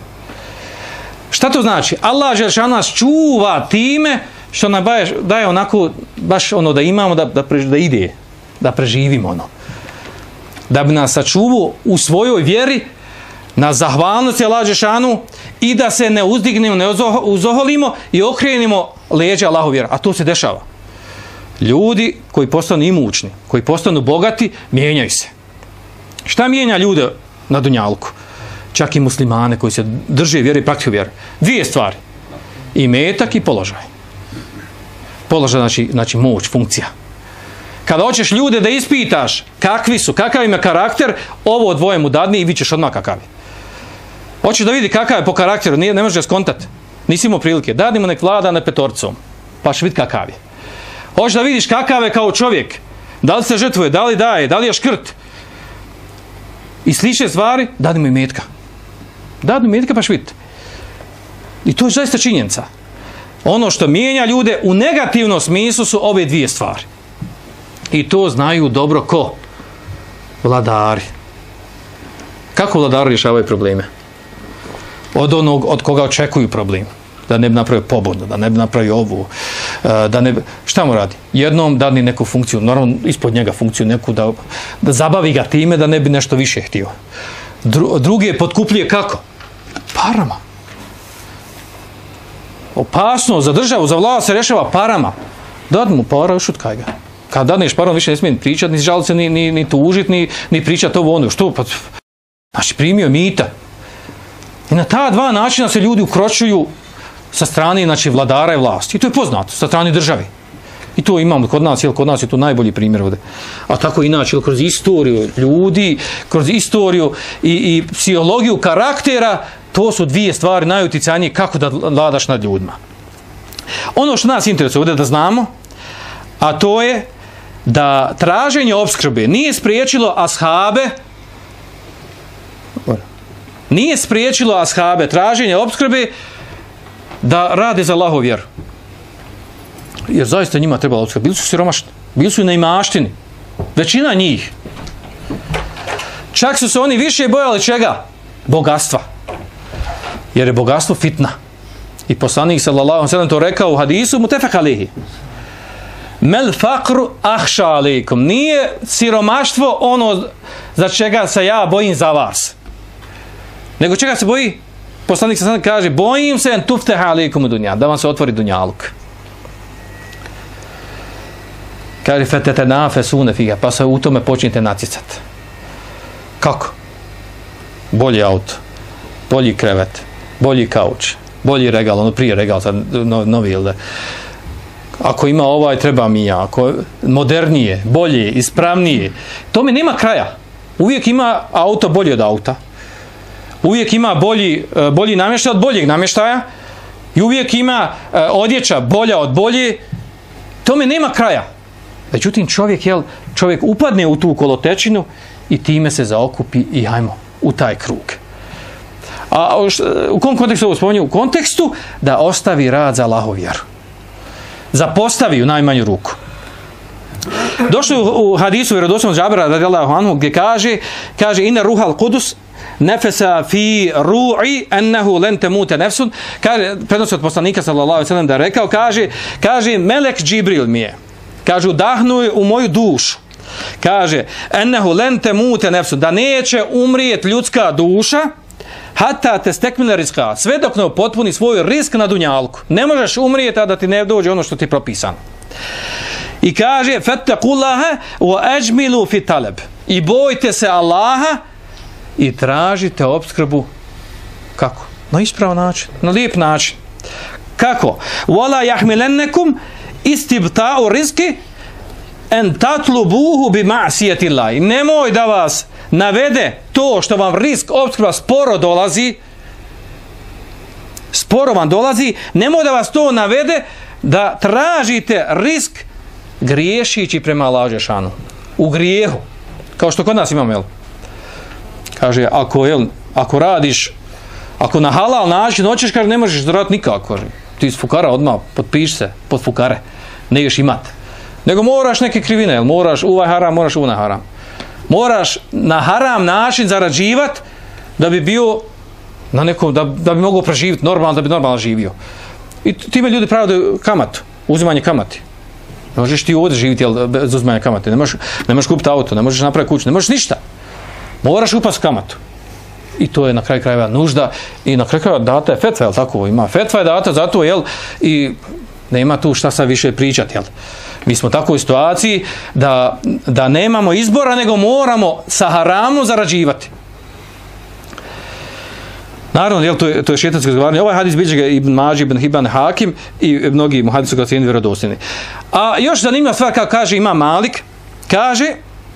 Šta to znači? Allah dželešanu nas čuva time što nam daje, daje onako, baš ono da imamo, da, da, prež, da ide, da preživimo ono. Da bi nas sačuvao u svojoj vjeri, na zahvalnosti Allaha dželešanu i da se ne uzdignemo, ne uzoholimo i okrenimo leđa Allahu vjera. A to se dešava. Ljudi koji postanu imućni, koji postanu bogati, mijenjaju se. Šta mijenja ljude na dunjalku? Čak i muslimane koji se drže vjere i praktikuju vjere. Dvije stvari. I metak i položaj. Položaj znači, znači moć, funkcija. Kada hoćeš ljude da ispitaš kakvi su, kakav im je karakter, ovo dvoje mu dadni i vi ćeš odmah kakav je. Hoćeš da vidi kakav je po karakteru, nije, ne možeš skontati. Nisi imao prilike. Dadni mu nek vlada na petorcom, pa će vidi kakav je. Hoćeš da vidiš kakav je kao čovjek, da li se žrtvuje, da li daje, da li je škrt i slične stvari, dadni mu i metka. Dadni mu i metka pa će vidjeti. I to je zaista činjenica. Ono što mijenja ljude u negativnom smislu su ove dvije stvari. I to znaju dobro ko? Vladari. Kako vladari rješavaju probleme? Od onog od koga očekuju problem. Da ne bi napravio pobudu, da ne bi napravio ovu, da ne bi, šta mu radi? Jednom dadni neku funkciju, normalno ispod njega funkciju neku, da, da zabavi ga time, da ne bi nešto više htio. Dru, drugi je potkupljuje kako? Parama. Opasnost za državu, za vlast se rješava parama. Dadni mu para, šutkaj ga. Kad dadneš parom, više ne smije ni pričati, ni žaliti se, ni, ni, ni tužiti, ni, ni pričati ovo ono. Što? Pa, znači, primio mita. I na ta dva načina se ljudi ukročuju sa strane, znači, vladara i vlasti. I to je poznato, sa strane države. I to imamo kod nas, jel, kod nas je to najbolji primjer ovdje. A tako inače, jel, kroz istoriju ljudi, kroz istoriju i, i psihologiju karaktera, to su dvije stvari najuticajnije kako da vladaš nad ljudima. Ono što nas interesuje ovdje da znamo, a to je da traženje opskrbe nije spriječilo ashabe, nije spriječilo ashabe traženje opskrbe da rade za Allahu vjeru. Jer zaista njima trebalo opskrbe. Bili su siromašni, bili su i na imaštini. Većina njih. Čak su se oni više bojali čega? Bogatstva. Jer je bogatstvo fitna. I poslanik sallallahu alejhi ve sellem to rekao u hadisu mutefek alejhi. Mel faqru ahša alejkum. Nije siromaštvo ono za čega se ja bojim za vas. Nego čega se boji? Poslanik se kaže, bojim se en tufteha alejkum dunja, da vam se otvori dunjaluk. Kaže, fetete nafesune fiha, pa se u tome počnite natjecati. Kako? Bolji auto, bolji krevet, bolji kauč, bolji regal, ono prije regal, sad novi ili da. Ako ima ovaj, treba mi ja. Ako modernije, bolje, ispravnije. To mi nema kraja. Uvijek ima auto bolje od auta. Uvijek ima bolji, bolji namještaj od boljeg namještaja. I uvijek ima odjeća bolja od bolje. To mi nema kraja. Međutim, čovjek, jel, čovjek upadne u tu kolotečinu i time se zaokupi i hajmo u taj krug. A u kom kontekstu ovo spominju? U kontekstu da ostavi rad za Allahovu vjeru. Zapostavi u najmanju ruku. Došlo u, u hadisu vjerodostojnog Džabira radijallahu anhu gdje kaže, kaže inna ruhal kudus nefesa fi ru'i ennehu len temute nefsun. Kaže, prenosi od poslanika sallallahu alejhi ve sellem da je rekao, kaže, kaže melek Džibril mi je, kaže, udahnuo u moju dušu. Kaže, ennehu len temute nefsun, da neće umrijeti ljudska duša, hata te stekmine rizka, sve dok ne potpuni svoj risk na dunjalku. Ne možeš umrijeti, a da ti ne dođe ono što ti je propisano. I kaže, fattaqullaha wa ajmilu fi talab. I bojte se Allaha i tražite opskrbu. Kako? Na ispravan način, na lijep način. Kako? Wala yahmilannakum istibta'u rizqi en tatlubuhu bi ma'siyatillah. Nemoj da vas navede to što vam risk opskrba sporo dolazi, sporo vam dolazi, nemoj da vas to navede da tražite risk griješići prema Allahu dželešanu. U grijehu. Kao što kod nas imamo, jel? Kaže, ako, jel, ako radiš, ako na halal način hoćeš, kaže, ne možeš zaraditi nikako. Ti iz fukara odmah potpiši se pod fukare. Ne ješ imati. Nego moraš neke krivine, jel? Moraš ovaj haram, moraš ovaj haram. Moraš na haram način zarađivati da bi bio na nekom, da, da bi mogao preživjeti normalno, da bi normalno živio. I time ljudi pravdaju kamatu, uzimanje kamati. Ne možeš ti ovdje živjeti bez uzimanja kamate, ne možeš, ne možeš kupiti auto, ne možeš napraviti kuću, ne možeš ništa. Moraš upasti kamatu. I to je na kraju krajeva nužda i na kraju krajeva data je fetva, jel tako? Ima fetva je data zato, jel, i nema tu šta sad više pričati, jel? Mi smo u takvoj situaciji da, da nemamo izbora, nego moramo sa haramom zarađivati. Naravno, jel, to je, to je šetansko izgovaranje. Ovaj hadis bilježi ga Ibn Mađi, Ibn Hibban, Hakim i mnogi muhadisi su ga ocijenili vjerodostojnim. A još zanimljiva stvar, kako kaže Imam Malik, kaže,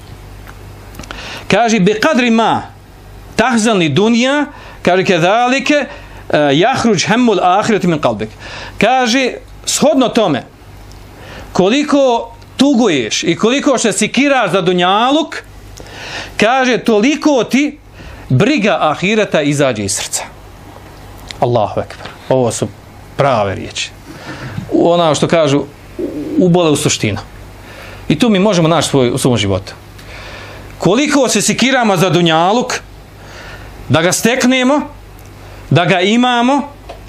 kaže, bi kadri ma tahzalni dunja, kaže, kedalike, jahruđ hemmul ahireti min kalbek. Kaže, shodno tome, koliko tuguješ i koliko se sikiraš za dunjaluk, kaže, toliko ti briga ahireta izađe iz srca. Allahu ekber. Ovo su prave riječi. Ona što kažu, ubole u suštinu. I tu mi možemo naći svoj, u svom životu. Koliko se sikiramo za dunjaluk, da ga steknemo, da ga imamo,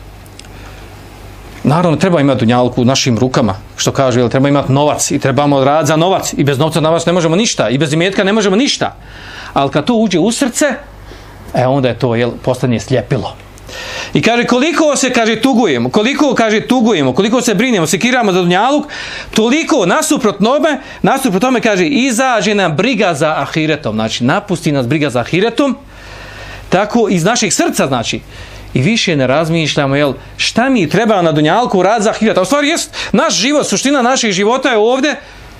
naravno treba imati dunjaluk u našim rukama, što kažu, jel, treba imati novac i trebamo raditi za novac i bez novca novac ne možemo ništa i bez imetka ne možemo ništa. Ali kad to uđe u srce, e onda je to, jel, postane sljepilo. I kaže, koliko se, kaže, tugujemo, koliko, kaže, tugujemo, koliko se brinemo, sekiramo za dunjaluk, toliko nasuprot tome, nasuprot tome, kaže, izađe nam briga za ahiretom, znači, napusti nas briga za ahiretom, tako iz našeg srca, znači, i više ne razmišljamo, jel, šta mi treba na dunjalku rad za ahiret. A u stvari jest, naš život, suština našeg života je ovdje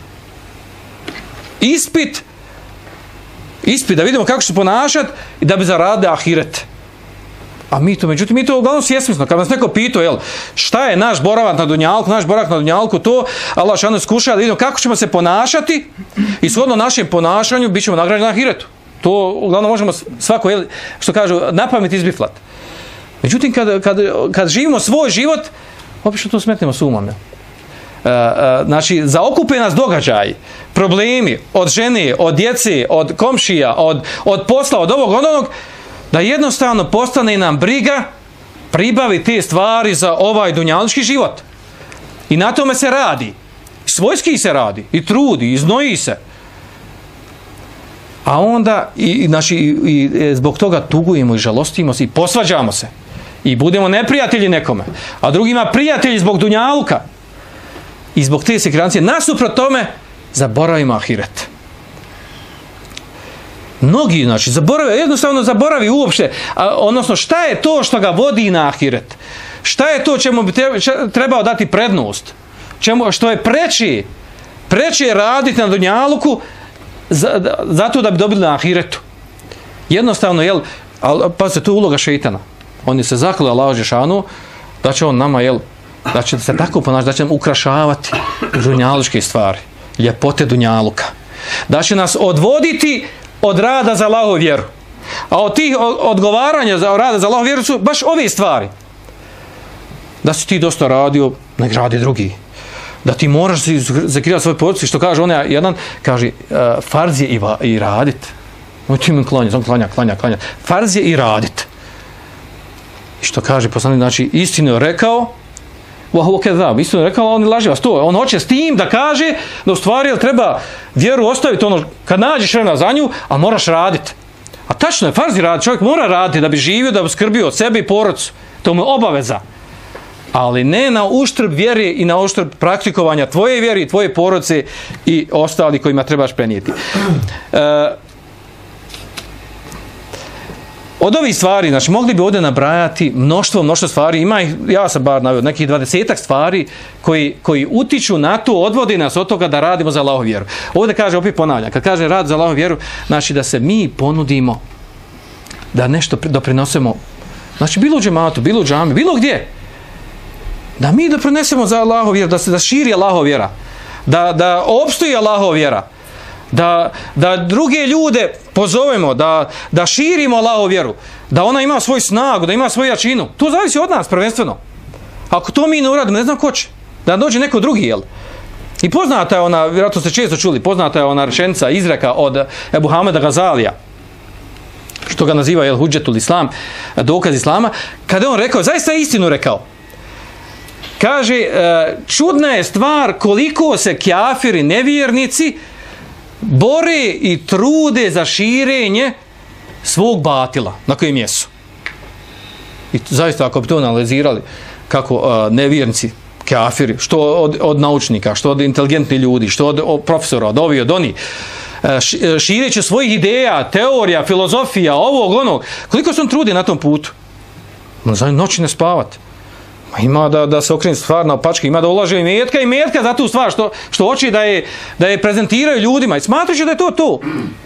ispit, ispit, da vidimo kako će se ponašati i da bi zaradili ahiret. A mi to, međutim, mi to uglavnom svjesno. Kad nas neko pitao, jel, šta je naš boravak na dunjalku, naš boravak na dunjalku, to Allah šano iskuša da vidimo kako ćemo se ponašati i shodno našem ponašanju bit ćemo nagrađeni na ahiretu. To uglavnom možemo svako, jel, što kažu, na pamet izbiflat. Međutim, kad, kad, kad živimo svoj život, obično to smetnemo s umom. E, e, znači, zaokupe nas događaj, problemi od žene, od djece, od komšija, od, od posla, od ovog, od onog, da jednostavno postane nam briga pribavi te stvari za ovaj dunjalički život. I na tome se radi. svojski se radi, i trudi, i znoji se. A onda, i, znači, i, i zbog toga tugujemo i žalostimo se i posvađamo se. I budemo neprijatelji nekome. A drugima prijatelji zbog dunjaluka. I zbog te sekrancije. Nasuprot tome, zaboravimo ahiret. Mnogi, znači, zaboravi, jednostavno zaboravi uopšte, a, odnosno šta je to što ga vodi na ahiret? Šta je to čemu bi trebao dati prednost? Čemu, što je preći? Preći je raditi na dunjaluku za, da, zato da bi dobili na ahiretu. Jednostavno, jel, ali, pa se to uloga šeitana. On je se zakleo Allahu dželešanu da će on nama, jel, da će se tako ponašati, da će nam ukrašavati dunjalučke stvari, ljepote dunjaluka. Da će nas odvoditi od rada za Allahovu vjeru. A od tih odgovaranja za rada za Allahovu vjeru su baš ove stvari. Da si ti dosta radio, nek radi drugi. Da ti moraš zakirati svoj porodici, što kaže on jedan, kaže, uh, farz je i, va, i radit. On ti mi klanja, on klanja, klanja, klanja. Farz je i radit. I što kaže poslanik, znači, istinu je rekao, istinu je rekao, on laže vas to. On hoće s tim da kaže da u stvari treba vjeru ostaviti ono, kad nađeš vremena za nju, a moraš raditi. A tačno je, farz je raditi, čovjek mora raditi da bi živio, da bi skrbio od sebe i porodicu. To mu je obaveza. Ali ne na uštrb vjere i na uštrb praktikovanja tvoje vjere i tvoje porodice i ostali kojima trebaš prenijeti. E, od ovih stvari, znači, mogli bi ovdje nabrajati mnoštvo, mnoštvo stvari, ima ih, ja sam bar naveo, nekih dvadesetak stvari koji, koji utiču na to, odvodi nas od toga da radimo za Allahovu vjeru. Ovdje kaže, opet ponavljam, kad kaže rad za Allahovu vjeru, znači da se mi ponudimo, da nešto doprinosimo, znači bilo u džematu, bilo u džami, bilo gdje, da mi doprinesemo za Allahovu vjeru, da se da širi Allahova vjera, da, da opstoji Allahova vjera, da, da druge ljude pozovemo, da, da širimo Allahovu vjeru, da ona ima svoju snagu, da ima svoju jačinu. To zavisi od nas prvenstveno. Ako to mi ne uradimo, ne znam ko će. Da dođe neko drugi, jel? I poznata je ona, vjerojatno ste često čuli, poznata je ona rečenica, izreka od Ebu Hameda Gazalija, što ga naziva, jel, Hudžetul Islam, dokaz Islama, kada je on rekao, zaista je istinu rekao. Kaže, čudna je stvar koliko se kjafiri, nevjernici, bore i trude za širenje svog batila na kojem jesu. I zaista, ako bi to analizirali, kako uh, nevjernici, kjafiri, što od, od naučnika, što od inteligentnih ljudi, što od, od profesora, od ovi, od oni, uh, šireći svojih ideja, teorija, filozofija, ovog, onog, koliko se on trudi na tom putu? On za noći ne spavati. Ima da, da se okrene stvar na opačke, ima da ulaže i metka i metka za tu stvar što, što hoće da je, da je prezentiraju ljudima i smatrajući da je to to.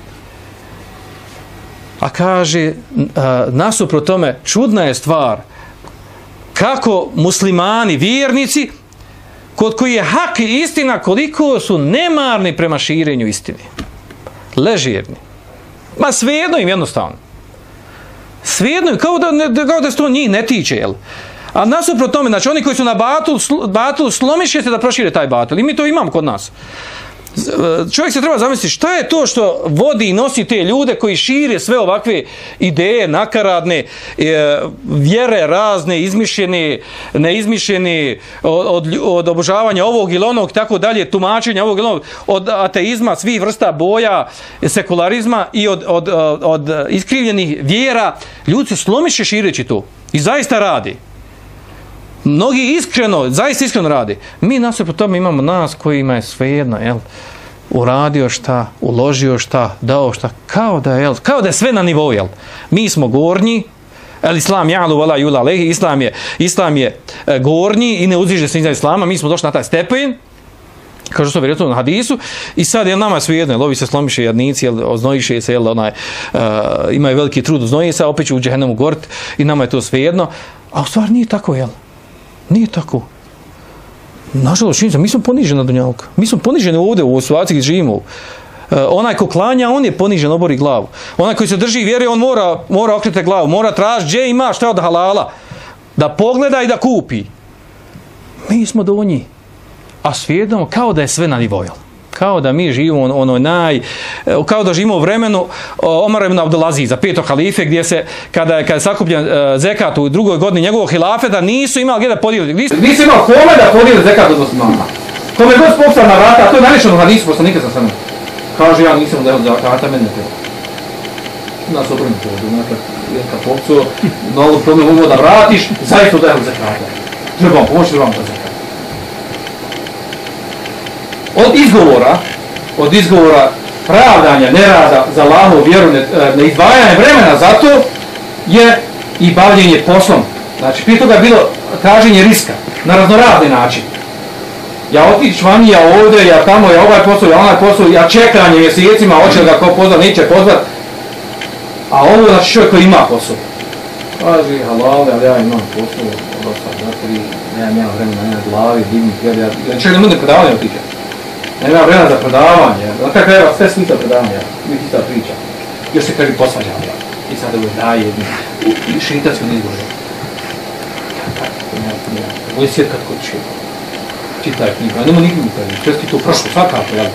A kaže, nasuprot tome, čudna je stvar kako muslimani, vjernici, kod koji je hak i istina, koliko su nemarni prema širenju istine. Ležerni. Ma svejedno im jednostavno. Svejedno im, kao da, kao da se to njih ne tiče, jel? A nasuprot tome, znači oni koji su na batul, batul slomiše se da prošire taj batul. I mi to imamo kod nas. Čovjek se treba zamisliti šta je to što vodi i nosi te ljude koji šire sve ovakve ideje, nakaradne, vjere razne, izmišljene, neizmišljene, od, od, od obožavanja ovog ili onog, tako dalje, tumačenja ovog ili onog, od ateizma, svih vrsta boja, sekularizma i od, od, od, od iskrivljenih vjera. Ljudi se slomiše šireći to. I zaista radi. Mnogi iskreno, zaista iskreno radi. Mi nasuprot tome imamo nas kojima je svejedno, jel, uradio šta, uložio šta, dao šta, kao da je, jel, kao da je sve na nivou, jel. Mi smo gornji, el islam ja'lu wala yula alayhi, islam je, islam je e, gornji i ne uzdiže se iznad islama, mi smo došli na taj stepen, kao što vjerojatno na hadisu, i sad je nama svejedno, jel, ovi se slomiše jadnici, jel, oznojiše se, jel, onaj, uh, imaju veliki trud, oznoje se, a opet će u džehennemu goriti i nama je to svejedno, a u stvari nije tako, jel. Nije tako. Nažalost, činjenica, mi smo poniženi na dunjalku. Mi smo poniženi ovdje u ovoj situaciji gdje živimo. Uh, onaj ko klanja, on je ponižen, obori glavu. Onaj koji se drži vjere, on mora, mora okretati glavu, mora tražiti gdje ima šta od halala. Da pogleda i da kupi. Mi smo donji. A svijedno kao da je sve na nivou. Kao da mi živimo ono naj, kao da živimo u vremenu Omara ibn Abdulaziza, petog halife, gdje se, kada je, kada je sakupljen uh, zekat u drugoj godini njegovog hilafeta, nisu imali gdje da podijeli. Nisu, nisu imali kome da podijeli zekat od muslimana. Kome god spopsa na vrata, a to je najvišeno hadisu poslanika sa samom. Kaže, ja nisam udeo zakata, mene ne treba. Nas obrni to, dakle, kad popco, malo problem uvo da vratiš, zaista udeo zakata. Trebam pomoći, trebam da zakata. Od izgovora, od izgovora pravdanja, nerada za Allahovu vjeru, ne izdvajanje vremena za to je i bavljenje poslom. Znači, prije toga je bilo traženje riska na raznorazne način. Ja otići vani, ja ovdje, ja tamo, ja ovaj posao, ja onaj posao, ja čekanje mjesecima, hoće li ga ko pozvat, neće pozvat. A ovo znači čovjek koji ima posao. Kaže, halal, ali ja imam posao, ovo sad, zatri, nemam ja vremena, nemam glavi, divnih, jer ja, ja čovjek ne bude predavanje otiče. Nema vremena za predavanje, na kaj krajeva sve smisla predavanja, mi ti sad priča. Još se kaže posvađam, ja. I sad ovo daje, i šeitanski izgovor. Ovo je svijet kad kod čega. Čitaj knjigu, a nema nikog kaže, sve ti to prošlo, svakako, jel?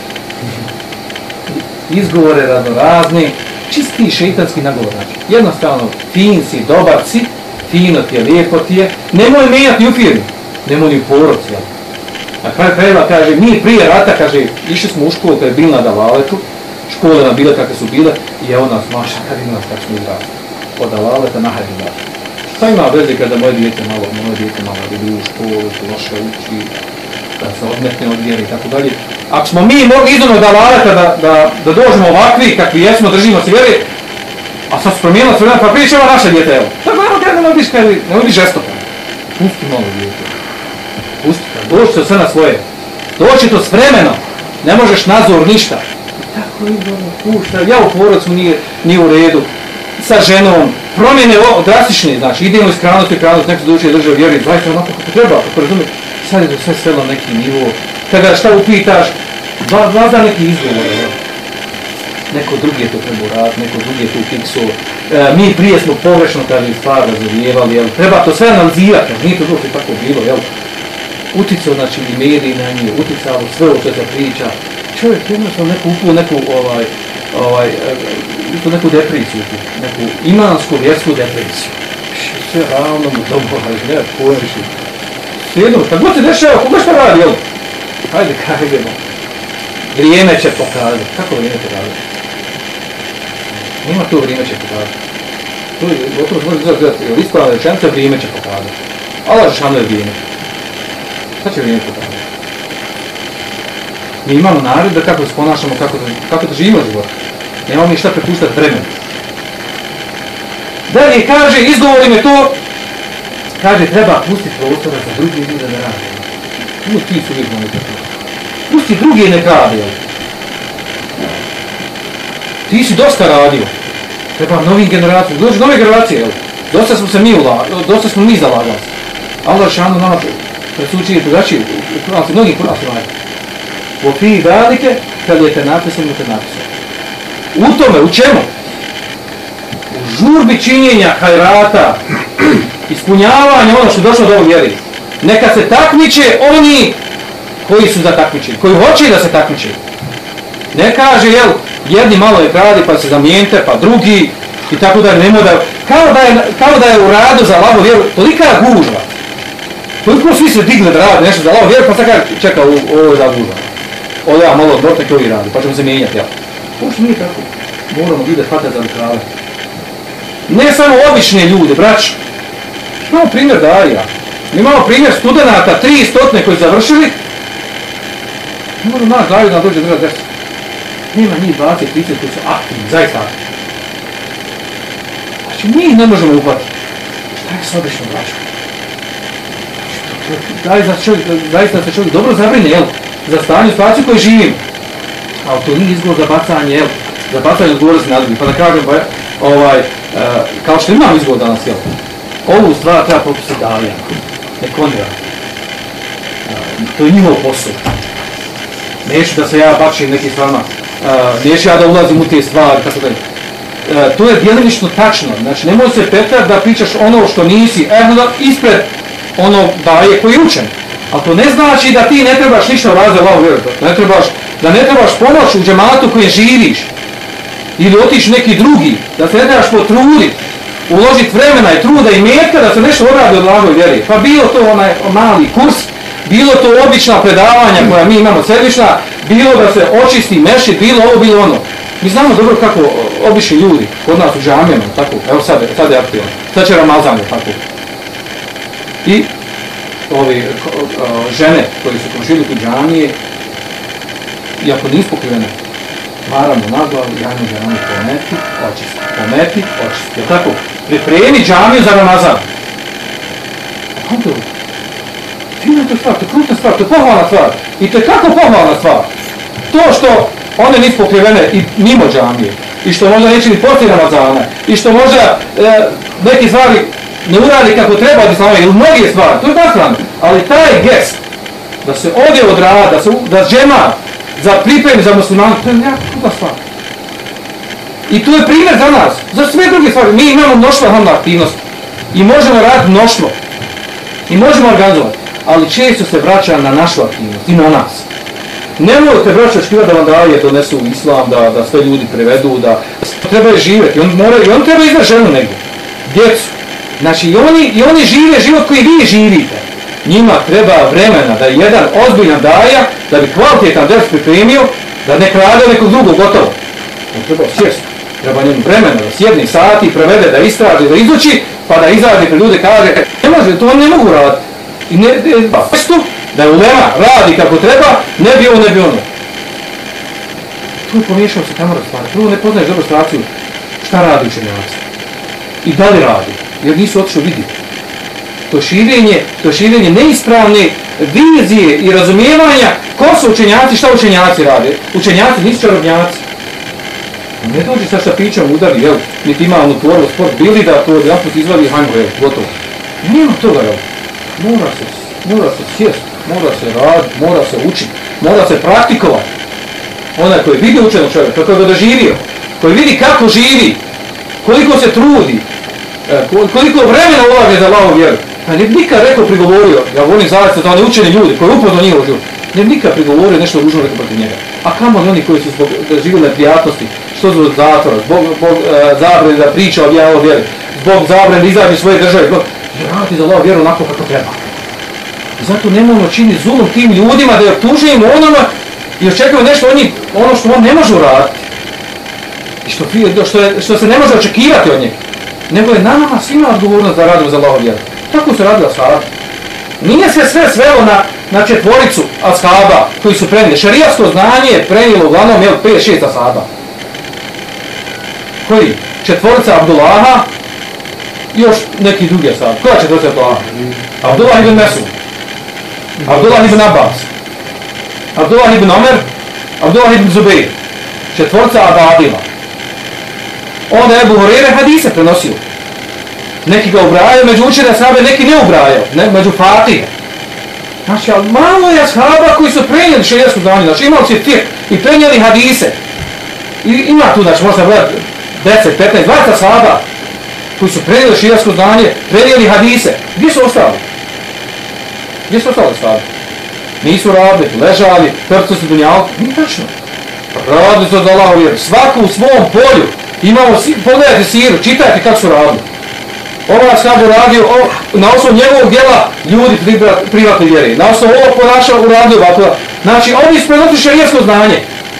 Izgovore raznorazne, čisti šeitanski nagovor, znači. Jednostavno, fin si, dobar si, fino ti je, lijepo ti je, nemoj menjati u firmi, nemoj ni u porodci, jel? Na kraju krajeva, kaže, mi prije rata, kaže, išli smo u školu kada je bil na Davaletu, škole nam bile kakve su bile, i evo nas maša, kad ima nas kako smo izrasli. Od Davaleta na Hajdubara. Šta ima veze kada moje dijete malo, moje dijete malo, da bi u školu, da loše uči, da se odmetne od vjere i tako dalje. Ako smo mi mogli iznad Davaleta da, da, da dođemo ovakvi, kakvi jesmo, držimo se vjeri, a sad su promijenili se vremena, pa pričava naše dijete, evo. Tako evo, kada ne odiš, ne odiš žestoko. Pusti malo dijete. Pusti ga, doći to sve na svoje. Doći to s vremenom. Ne možeš nadzor ništa. Tako izvorno, pušta. Ja u porodcu nije, nije u redu. Sa ženom. Promjene o, drastične, znači idemo iz krajnosti u krajnost, neko se duše drže u vjeri. Zaista onako kako treba, kako razumije. Sad je to sve svelo neki nivo. Kada šta upitaš, vlada neki izgovor. Neko drugi je to trebao raditi, neko drugi je to fiksuo. E, mi prije smo pogrešno kažem stvar razumijevali, jel? Treba to sve analizirati, nije to došli tako bilo, jel? Uticao, znači, i mediji na nje, uticalo sve o što se priča. Čovjek jednostavno neku upuo, neku, ovaj, ovaj, uh, neku depresiju, neku imansku, vjersku depresiju. Sve ravno mu dobro, ne pojma više. Svijedno, kad god se dešava, koga šta radi, jel? Hajde, kajdemo. Vrijeme će pokazati. Kako vrijeme će pokazati? Nema to vrijeme će pokazati. To je, gotovo se može izraziti, jer ispravna rečenica vrijeme će pokazati. Allah Žešanu je vrijeme. Šta će vrijeme pokazati? Mi imamo naredbe kako se ponašamo, kako da, kako da živimo život. Nemamo mi šta prepuštati vremenu. Dalje kaže, izgovor im je to, kaže, treba pustiti prostora za drugi ljude da rade. Ovo ti su uvijek znali tako. Pusti drugi nek rade, jel? Ti si dosta radio. Treba novim generacijama, dođe nove generacije, jel? Dosta smo se mi ulagali, dosta smo mi zalagali. Allah Žešanu nama presučuje drugačije, u Kur'anu, mnogih Kur'anskih ajeta. U fi dalike, kad je te napisano, te napisano. U tome, u čemu? U žurbi činjenja hajrata, ispunjavanja ono što je došlo do ovog vjeri. Neka se takmiče oni koji su za takmičenje, koji hoće da se takmiče. Ne kaže, jel, jedni malo je radi pa se zamijenite, pa drugi i tako da ne da, kao da je, kao da je u radu za Allahovu vjeru tolika gužva. Toliko svi se digne da radi nešto za Allahovu vjeru, pa sad kaže, čeka, ovo je za gužva. Ovo ja malo odmorte koji radi, pa ćemo se mijenjati, jel. Ovo što nije tako. Moramo vidjeti hvata za rukrave. Ne samo obične ljude, braću. Imamo primjer Darija. Mi imamo primjer studenata, tri stotine koji završili. Ne moramo naš Dariju da dođe držati deset. Nema njih dvadeset trideset koji su aktivni, zaista aktivni. Znači, mi ih ne možemo uhvatiti. Šta je s običnom braćom? Zaista se čovjek dobro zabrine, jel? Za stanje u situaciju koju živim. Ali to nije izgovor za bacanje, jel? Za bacanje odgovornosti na drugi. Pa da kažem, ovaj, uh, kao što imamo izgovor danas, jel? Ovu stvar treba propisati Darija. Nek oni radi. Uh, to je njihov posao. Neću da se ja bačim nekim stvarima. Uh, neću ja da ulazim u te stvari, tako da je. Uh, to je djelimično tačno. Znači, nemoj se petrat da pričaš ono što nisi, evo ispred ono daje koji je učen. Ali to ne znači da ti ne trebaš ništa uraditi za Allahu vjeru. Ne trebaš, da ne trebaš pomoć u džematu kojem živiš. Ili otići neki drugi. Da se ne trebaš potruditi. Uložiti vremena i truda i metka da se nešto uradi od Allahove vjere. Pa bilo to onaj mali kurs, bilo to obična predavanja koja mi imamo središna, bilo da se očisti mešit, bilo ovo, bilo ono. Mi znamo dobro kako obični ljudi kod nas u džamijama, tako, evo sad, sad je aktivno, sad će Ramazan, tako. I ovi žene koji su komšiluku džamije, iako nisu pokrivene, maramo na glavu, jajno džamiju pometi, očisti, pometi, očisti, je tako? Pripremi džamiju za Ramazan. Kako to? Fina to stvar, to je krutna stvar, to je pohvalna stvar. I to je kako pohvalna stvar? To što one nisu pokrivene i mimo džamije, i što možda neće ni poslije Ramazana, i što možda e, neke stvari ne uradi kako treba od islama, ili mnoge stvari, to je ta strana. Ali taj gest, da se ode od rada, da se da džema za pripremi za muslimane, to je jako krutna stvar. I to je primjer za nas, za sve druge stvari. Mi imamo mnoštvo hamna aktivnosti i možemo raditi mnoštvo i možemo organizovati, ali često se vraća na našu aktivnost i na nas. Ne možete vraćati očekivati da vam daje donesu islam, da, da sve ljudi prevedu, da treba živjeti. On mora, i on treba izvrši ženu negdje, djecu. Znači i oni, i oni žive život koji vi živite. Njima treba vremena da jedan ozbiljan daja, da bi kvalitetan ders pripremio, da ne krade nekog drugog gotovo. On treba sjesti. Treba njemu vremena da sjedni sati, prevede, da istraži, da izuči, pa da izađe pred ljude kaže, ne može, to oni ne mogu raditi. I ne, ne, pa, da je ulema radi kako treba, ne bi ovo, ne bi ono. Tu pomiješao se tamo stvari. Prvo ne poznaješ dobro situaciju šta radi učenjaci. I da li radi, jer nisu otišli vidjeti. To širenje, to širenje neispravne vizije i razumijevanja ko su učenjaci, šta učenjaci rade. Učenjaci nisu čarobnjaci. Ne dođi sa štapićem udari, jel, niti ima ono tvorilo sport, bili da to odjaput izvali hajmo, jel, gotovo. Nema toga, jel. Mora se, mora se sjest, mora se raditi, mora se učiti, mora se praktikovati. Onaj koji vidi učenog čovjeka, kako ga doživio, koji vidi kako živi, koliko se trudi, koliko vremena ulaže za Allahovu vjeru. A ne bi nikad rekao prigovorio, ja volim zaista za one učeni ljudi koji upoznao njihov život, ne bi nikad prigovorio nešto ružno rekao protiv njega. A kamo oni koji su zbog živjeli na prijatnosti, što zbog zatvora, zbog, zbog e, zabrane da priča o Allahovoj vjeri, zbog zabrane da izađe svoje države, zbog radi za Allahovu vjeru onako kako treba. I zato nemojmo činiti zulum tim ljudima da je optužujemo onoma i očekujemo nešto od njih, ono što on ne može uraditi. I što, što, je, što se ne može očekivati od njih. Nego je na nama svima odgovornost da radimo za Allahovu vjeru. Tako su radili ashabi. Nije se sve svelo na, na četvoricu ashaba koji su prenijeli. Šerijatsko znanje je prenijelo uglavnom je pet šest ashaba. Koji? Četvorica Abdullaha i još neki drugi ashabi. Koja četvorica Abdullaha? Abdullah ibn Mesud, Abdullah ibn Abbas, Abdullah ibn Omer, Abdullah ibn Zubeir. Četvorica Abadila. Onda je Ebu Hurajra hadise prenosio. Neki ga ubrajaju, među učene ashabe, neki ne ubrajaju, ne, među Fatihe. Znači, ali malo je ashaba koji su prenijeli šerijatsko znanje, znači imali si fik i prenijeli hadise. I ima tu, znači, možda gledati deset, petnaest, dvadeset ashaba koji su prenijeli šerijatsko znanje, prenijeli hadise. Gdje su ostali? Gdje su ostali ashabi? Nisu radili, ležali, trcu su dunjalku. Nije tačno. Radili su za Allahovu vjeru. Svako u svom polju. Imamo, pogledajte siru, čitajte kako su radili. Ovaj ashab uradio, na osnovu njegovog djela ljudi privatni vjeri. Na osnovu ovog ponašao uradio ovako. Znači, oni su prenotili šerijatsko znanje.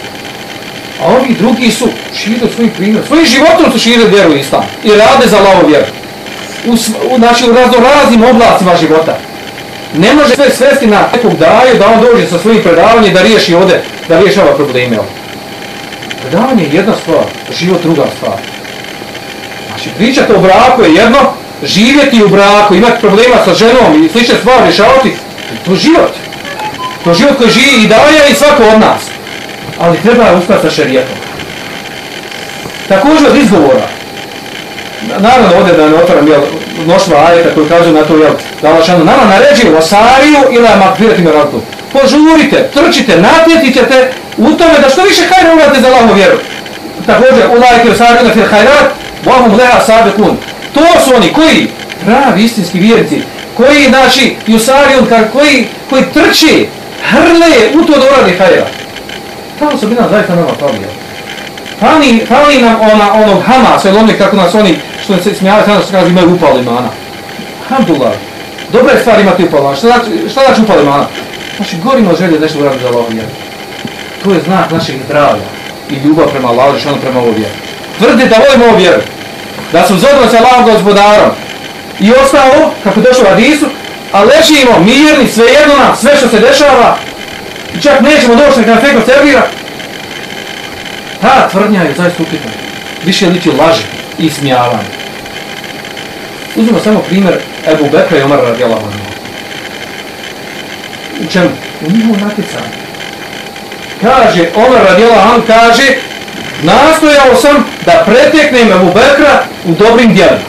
A ovi drugi su širili svoj primjer. Svojim životom su širili vjeru u islam. I rade za Allahovu vjeru. U, u, znači, u raznoraznim oblastima života. Ne može sve svesti na nekog daju da on dođe sa svojim predavanjem da riješi ovdje, da rješava probleme. Predavanje je jedna stvar, život druga stvar. Znači, pričati o braku je jedno, živjeti u braku, imati problema sa ženom i slične stvari rješavati, to je život. To je život koji živi i daje i svako od nas. Ali treba uskladiti sa šerijetom. Također od izgovora. Naravno ovdje da ne otvaram mnoštva ajeta koji kažu na to, jel, da Allah šanu nama naređuje osariju ili makfirati meratu. Požurite, trčite, natjetit ćete u tome da što više hajra uradite za Allahovu vjeru. Također, ulajke osariju na fil hajrat, Vahum leha sabekun. To su oni koji, pravi istinski vjernici, koji, znači, jusariju, koji, koji trče, hrle u to da uradi hajra. Tamo su bi nam zaista nama fali, jel? Fali, fali nam ona, onog Hamas, ili oni kako nas oni, što se smijali, kada su kaže imaju upali imana. Alhamdulillah. Dobra je stvar imati upala. Šta znači, šta znači upala imana? Znači, gorimo želje nešto uraditi za Allahom vjeru. To je znak našeg zdravlja i ljubav prema Allahu, što ono prema ovoj vjeru. Tvrdi da volimo ovu vjeru, da smo zadovoljni sa Allahom gospodarom i ostalo, kako došlo u hadisu, a ležimo mirni, svejedno nam, sve što se dešava, i čak nećemo doći kada nas neko servira. Ta tvrdnja je zaista upitna. Više liči laži i smijavanje. Uzmimo samo primjer Ebu Bekra i Omara radijallahu anhu. U čemu? U njihovom natjecanju. Kaže, Omar radijallahu anhu kaže, nastojao sam da preteknem Ebu Bekra u dobrim djelima.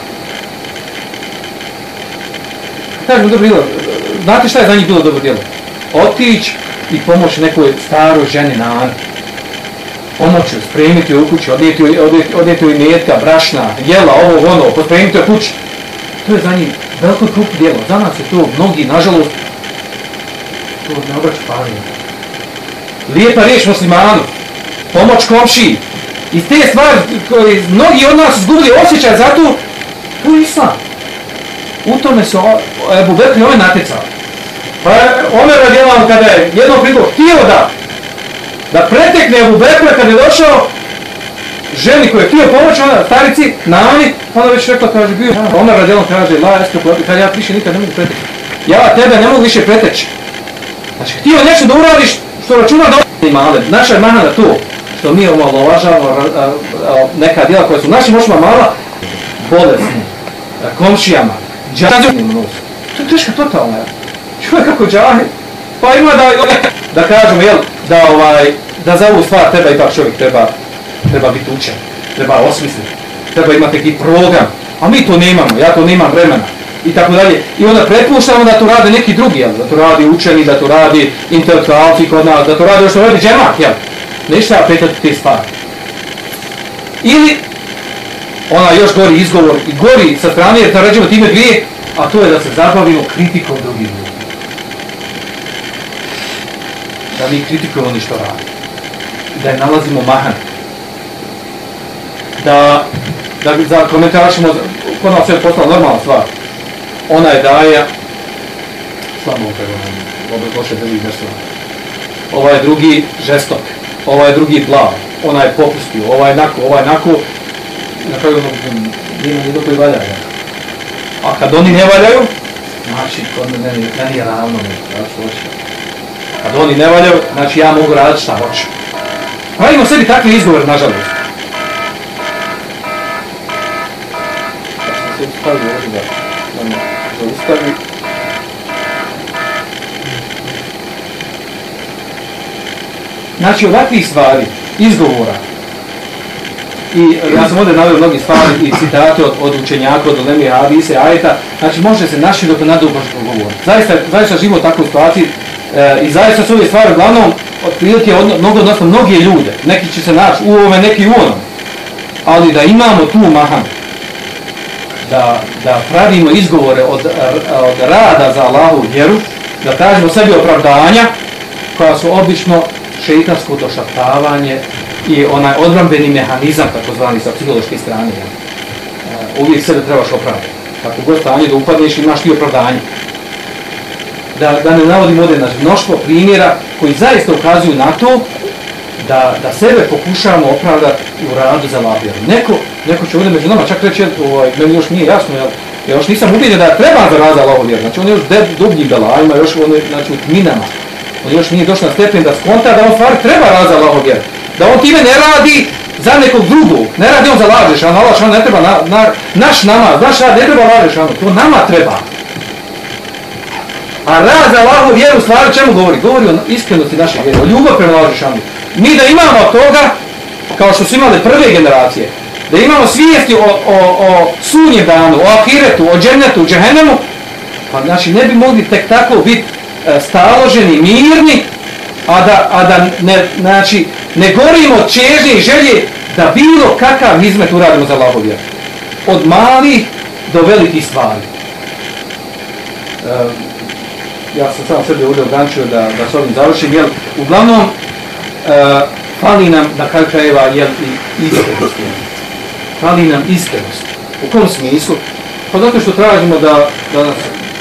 Kaže mu dobro djelo. Znate šta je za njih bilo dobro djelo? Otići i pomoći nekoj staroj ženi na Anu. Pomoći, spremiti joj u kući, odnijeti joj, odnijeti, odnijeti joj metka, brašna, jela, ovo, ono, pospremiti joj kući. To je za njih veliko krupno djelo. Za nas je to mnogi, nažalost, to ne obraća pažnju. Lijepa riječ muslimanu, pomoć komšiji. I te stvari koje mnogi od nas izgubili osjećaj za to, to je islam. U tome se Ebu Bekr i ove natjecali. Pa Omer radijallahu kada je jednom prilikom htio da da pretekne Ebu Bekra kada je došao ženi koja je htio pomoći, ona starici, Nami, ona već rekla, kaže, bio Omer radijallahu kaže, la eske plati, kaže, ja više nikad ne mogu preteći. Ja tebe ne mogu više preteći. Znači, htio nešto da uradiš što računa da male. Naša je mana na to što mi omalovažavamo neka djela koja su našim očima mala, bolesni, komšijama, džahilnim nosu. To je teška totalna. Čuvaj kako džahil. Pa ima da, da kažemo, jel, da, ovaj, da za ovu stvar treba ipak čovjek, treba, treba biti učen, treba osmisliti, treba imati neki program, a mi to nemamo, ja to nemam vremena. I tako dalje. I onda prepuštamo da to rade neki drugi, jel? Da to radi učeni, da to radi intelektualci kod nas, da to radi što radi džemat, jel? Neće ja petati te stvari. Ili ona još gori izgovor i gori sa strane, jer da ređemo time dvije, a to je da se zabavimo kritikom drugih ljudi. Da mi kritikujemo oni što radi. Da je nalazimo mahan. Da, da za komentarašimo, kod nas je postala normalna stvar. Ona je daja, slabo pregovorno, loše drži nešto. Ovaj drugi žestok, ovaj drugi blav, ona je popustio, ovaj nako, ovaj nako. Na kraju nema ni dok koji valjaju. A kad oni ne valjaju, znači kod meni je ravno ne, kad oni ne valjaju, znači ja mogu raditi šta hoću. Pravimo sebi takve izgovore, nažalost. Ja sam se stavio ovdje da nam zaustavi. Znači ovakvih stvari, izgovora, i ja sam ovdje naveo mnogi stvari i citate od, od učenjaka, od Uleme, Hadise, Ajeta, znači može se naširoko nadubošno govoriti. Zaista, zaista živimo u takvoj situaciji e, i zaista su ove stvari uglavnom otprilike od, mnogo odnosno mnogi ljude, neki će se naći u ovome, neki u onom, ali da imamo tu mahan, da, da pravimo izgovore od, od rada za Allahu vjeru, da tražimo sebi opravdanja koja su obično šeitansko došaptavanje i onaj odbrambeni mehanizam, tako zvani sa psihološke strane. Uh, uvijek sebe trebaš opravdati. Kako god stanje da upadneš, imaš ti opravdanje. Da, da ne navodim ovdje na mnoštvo primjera koji zaista ukazuju na to da, da sebe pokušavamo opravdati u radu za Allahu vjeru. Neko, neko će ovdje među nama čak reći, ovaj, meni još nije jasno, jel, ja još nisam ubijen da treba za rad za Allahu vjeru. Znači on je još dubljim belajima, još on je, znači, u tminama. On još nije došao na stepen da skonta da on stvari treba rad za Allahu vjeru. Da on time ne radi za nekog drugog, ne radi on za lažešanu, Allah šanu ne treba, na, na, naš namaz, naš rad ne treba lažešanu, to nama treba. A rad za Allahu vjeru stvari čemu govori? Govori o iskrenosti naše vjere, o ljubav prema lažešanu. Mi da imamo toga, kao što su imali prve generacije, da imamo svijesti o, o, o sunjem danu, o ahiretu, o džennetu, o džehennemu, pa znači ne bi mogli tek tako biti staloženi, mirni, a da, a da ne, znači, ne gorimo od čežnje i želje da bilo kakav hizmet uradimo za Allahu vjeru. Od malih do velikih stvari. E, ja sam samo sebi ovdje ograničio da, da s ovim završim, jer uglavnom e, fali nam na kraju krajeva jel, i iskrenost. Fali nam iskrenost. U kom smislu? Pa zato što tražimo da, da nas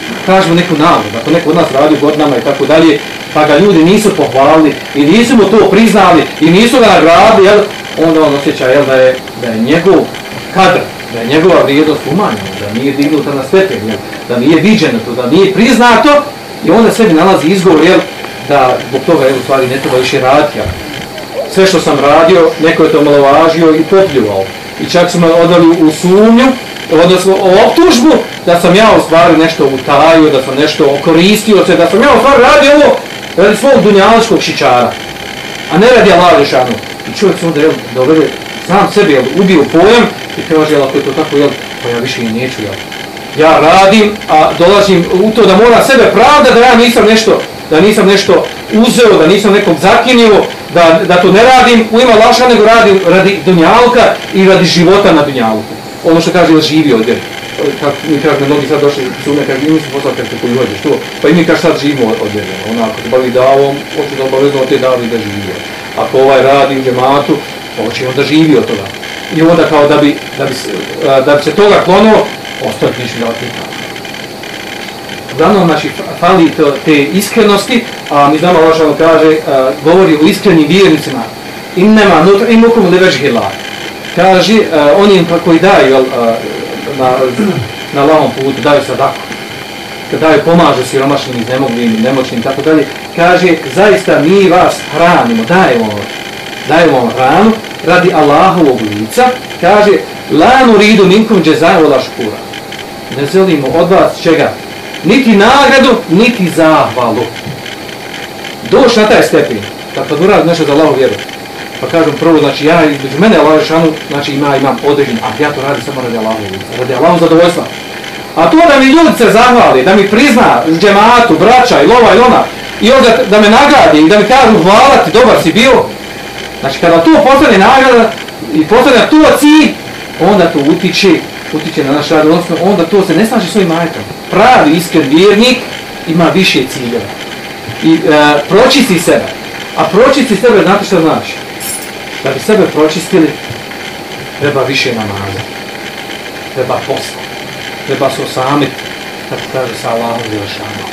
kažemo neku nagradu, ako neko od nas radi godinama i tako dalje, pa ga ljudi nisu pohvalili i nisu mu to priznali i nisu ga nagradili, jel, onda on osjeća, jel, da je, da je njegov kadar, da je njegova vrijednost umanjena, da nije dignuta na stepen, jel, da nije viđeno to, da nije priznato i onda sebi nalazi izgovor, jel, da zbog toga, jel, u stvari ne treba više raditi, jel. Sve što sam radio, neko je to omalovažio i popljuvao. I čak su me odveli u sumnju, odnosno o optužbu, da sam ja u stvari nešto utajio, da sam nešto koristio se, da sam ja u stvari radio ovo radi svog dunjaličkog šičara, a ne radi Allaha dželešanu. I čovjek se onda, jel, dovede sam sebi, jel, ubio pojam i kaže, jel, ako je to tako, jel, pa ja više i neću, jel. Ja radim, a dolazim u to da moram sebe pravda, da ja nisam nešto, da nisam nešto uzeo, da nisam nekog zakinio, da, da to ne radim u ime Allaha, nego radim radi dunjalka i radi života na dunjalku. Ono što kaže, jel, živi odjer. Kako mi kaže, mnogi sad došli sumnje, kaže, mi smo poslali kad se koji hođeš to, pa i mi kaže, sad živimo odjer. Ona, ako se bavi davom, hoće da obavezno od te davi da živi. Ako ovaj radi u džematu, hoće onda živi od toga. I onda kao da bi, da bi, da bi se toga klonuo, ostaje ništa da otika. Uglavnom, znači, fali to, te iskrenosti, a mi znamo, Allah što kaže, a, govori o iskrenim vjernicima. Innema nut'imukum li vežhillah. Kaže, a, onim koji daju a, na, na Allahom putu, daju sadaku, kad daju, pomažu siromašnim, iznemoglim, nemoćnim, tako dalje, kaže, zaista mi vas hranimo, dajemo, dajemo vam hranu radi Allahovog lica, kaže, la nuridu minkum džezaj wala škura. Ne želimo od vas čega? Niti nagradu, niti zahvalu. Doći na taj stepen, kad uradi nešto za Allahu vjeru. Pa kažem prvo, znači ja između mene Allah dželešanu, znači ima, imam određen, a ja to radim samo radi Allahu vjeru, radi Allahu zadovoljstva. A to da mi ljudi se zahvali, da mi prizna džematu, braća i lova i ona, i onda da me nagradi i da mi kažu hvala ti, dobar si bio. Znači kada to postane nagrada i postane to cilj, onda to utiče, utiče na naš rad, odnosno onda to se ne slaže svojim majetom. Pravi iskren vjernik ima više ciljeva i e, pročisti sebe. A pročisti sebe, znate što znači? Da bi sebe pročistili, treba više namaza, treba posla, treba se osamiti, kako kaže sa Allahom dželešanu.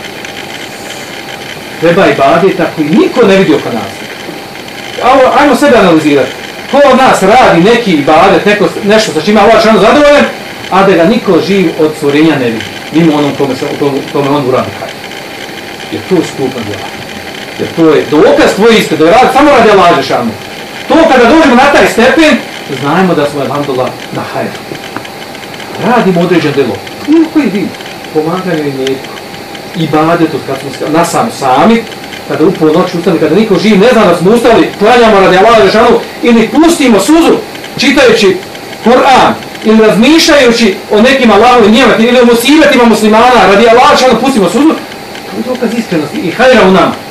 Treba ibadeta koji niko ne vidi oko nas. Ajmo, ajmo sebe analizirati. Ko od nas radi neki ibadet, neko, nešto sa čime Allah dželešanu zadovoljan, a da ga niko živ od stvorenja ne vidi, mimo onom kome, se, kome, kome on uradi hajde. Jer to je skupan djela. Jer to je dokaz tvoj iskren, da je radi samo radi Allaha dželešanu. To kada dođemo na taj stepen, znajemo da smo alhamdulillah na hajdu. Radimo određen delo. Bilo koji vid, pomaganje i netko. Ibadetu, kad smo na sam sami, kada u ponoć ustali, kada niko živ ne zna da smo ustali, klanjamo radi Allaha dželešanu ili pustimo suzu čitajući Kur'an ili razmišljajući o nekim Allahovim nijemetima ili o musibetima muslimana radi Allaha dželešanu, pustimo suzu, to je dokaz iskrenosti i hajra u nama.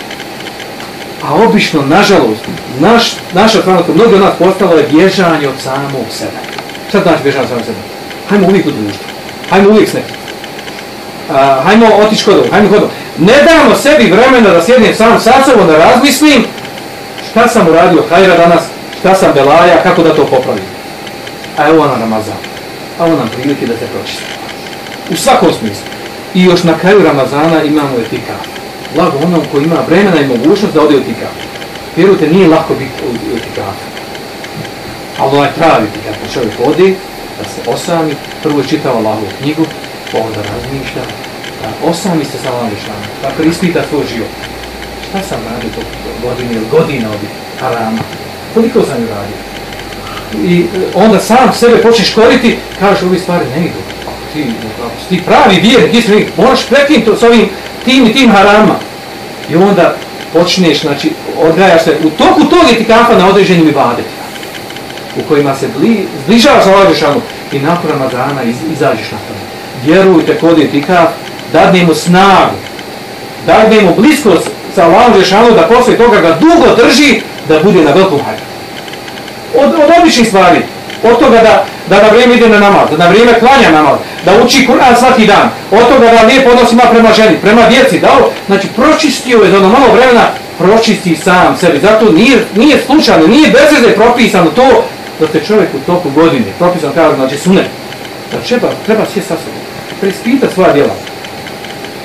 A obično, nažalost, naš, naša stranka, mnogi od nas postalo je bježanje od samog sebe. Šta znači bježanje od samog sebe? Hajmo uvijek u društvu, hajmo uvijek s nekim. Uh, hajmo otići kodom, hajmo kodom. Ne damo sebi vremena da sjednem sam sa sobom, da razmislim šta sam uradio hajra danas, šta sam belaja, kako da to popravim. A evo nam Ramazan, a evo nam prilike da se pročisti. U svakom smislu. I još na kraju Ramazana imamo etikaf. Blago onom koji ima vremena i mogućnost da ode u etikaf. Vjerujte, nije lako biti u etikafu. Ali ovaj pravi etikaf, kad čovjek ode, da se osami, prvo čitava Allahovu knjigu, pa onda razmišlja, da osami se sa Allahom dželešanu, da preispita svoj život. Šta sam radio tog godine ili godina ovih harama? Koliko sam ju radio? I onda sam sebe počneš koriti, kažeš ovi stvari ne idu. Ti, ti pravi vjernik, ti moraš prekinuti s ovim tim i tim harama. I onda počneš, znači, odgajaš se u toku tog etikafa na određenim ibadetima, u kojima se bli, zbližavaš sa Allahom dželešanu i nakon Ramazana iz, izađeš na to. Vjerujte, kod etikaf, dadnemo snagu, dadnemo bliskost sa Allahom dželešanu da posle toga ga dugo drži da bude na velikom hajru. Od, od običnih stvari, od toga da, da na vrijeme ide na namaz, da na vrijeme klanja namaz, da uči Kur'an svaki dan, od toga da lijepo odnos ima prema ženi, prema djeci, da ovo, znači pročistio je za ono malo vremena, pročisti sam sebi. Zato nije, nije slučajno, nije bez veze propisano to da se čovjek u toku godine, propisano kaže, znači sunet, da treba, treba sjeti sa sobom, preispitati svoja djela.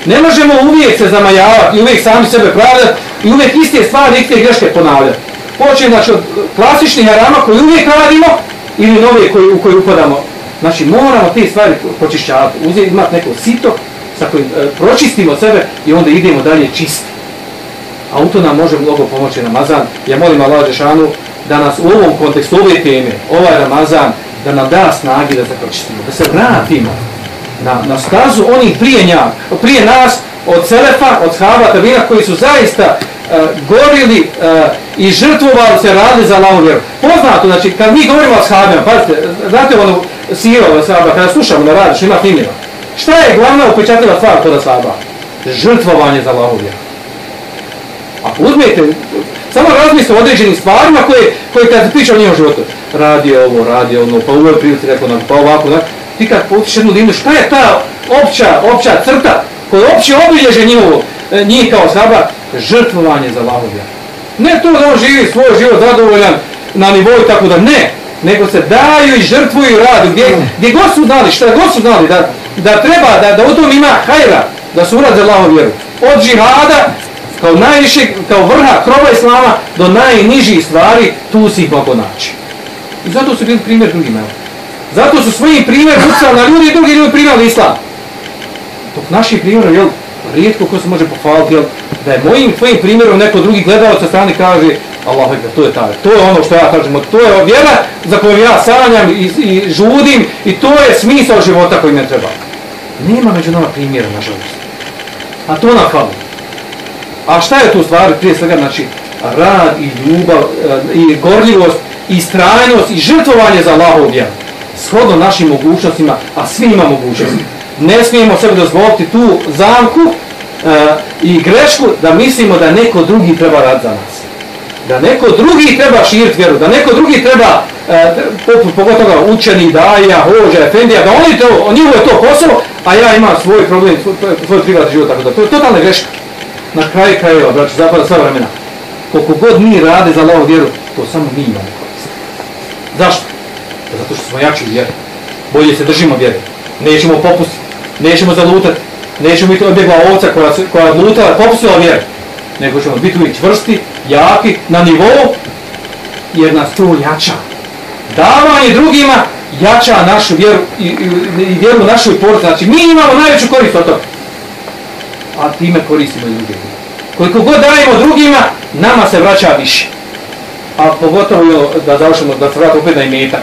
Ne možemo uvijek se zamajavati i uvijek sami sebe pravdati i uvijek iste stvari, iste greške ponavljati. Počne znači od klasičnih harama koji uvijek radimo ili nove koji, u koje upadamo. Znači moramo te stvari počišćavati, uzeti imati neko sito sa kojim e, pročistimo sebe i onda idemo dalje čisti. A u to nam može mnogo pomoći Ramazan. Ja molim Allah Žešanu da nas u ovom kontekstu ove teme, ovaj Ramazan, da nam da snagi da se pročistimo, da se vratimo na, na stazu onih prije, njak, prije nas, od Selefa, od Shaba, Tabina, koji su zaista uh, gorili uh, i žrtvovali se, radili za Allahovu vjeru. Poznato, znači, kad mi govorimo o Shabima, pazite, znate ono siro od Shaba, kada slušamo na radu, što ima knjiga, šta je glavna upečatljiva stvar kod Shaba? Žrtvovanje za Allahovu vjeru. Ako uzmete, samo razmislite o određenim stvarima koje, koje kad se priča o njemu životu, radi ovo, radi ono, pa u ovoj prilici rekao nam, pa ovako, da, ti kad potiš jednu liniju, šta je ta opća, opća crta, koja je opće obilježe njihovo, njih kao Shaba, žrtvovanje za Allahovu vjeru. Ne to da on živi svoj život zadovoljan na nivou tako da ne, nego se daju i žrtvuju i radu, gdje, gdje god su znali, šta god su znali, da, da treba, da, da u tom ima hajra, da su urad za Allahovu vjeru. Od džihada, kao najviše, kao vrha krova islama, do najnižih stvari, tu si ih mogo naći. I zato su bili primjer drugima. Zato su svojim primjer ucali na ljudi i drugi ljudi primjali islam. Dok naši primjer, jel, rijetko ko se može pohvaliti, jel, da je mojim tvojim primjerom neko drugi gledalac sa strane kaže Allah, to je taj, to je ono što ja kažem, to je vjera za koju ja sanjam i, i žudim i to je smisao života koji me treba. Nema među nama primjera, nažalost. A to nam fali. A šta je tu stvari? Prije svega, znači, rad i ljubav, i gorljivost, i strajnost, i žrtvovanje za Allahovu vjeru. Shodno našim mogućnostima, a svi ima mogućnosti. Ne smijemo sebe dozvoliti tu zamku uh, i grešku da mislimo da neko drugi treba raditi za nas. Da neko drugi treba širiti vjeru, da neko drugi treba, uh, pogotovo učeni, daja, hođa, efendija, da oni to, njihovo je to posao, a ja imam svoj problem, svoj, svoj privatni život, tako da to je totalna greška. Na kraju krajeva, braći, zapada sva vremena. Koliko god mi rade za Allahovu vjeru, to samo mi imamo korist. Zašto? Zato što smo jači u vjeru. Bolje se držimo vjere. Nećemo popustiti, nećemo zalutati, nećemo biti odbjegla ovca koja, koja je lutala, popustila vjeru. Nego ćemo biti uvijek čvrsti, jaki, na nivou, jer nas to jača. Davanje drugima jača našu vjeru i, i, i vjeru našoj porodici. Znači, mi imamo najveću korist od toga. A time koristimo i druge. Koliko god dajemo drugima, nama se vraća više. A pogotovo da završimo, da se vrati opet na imetak.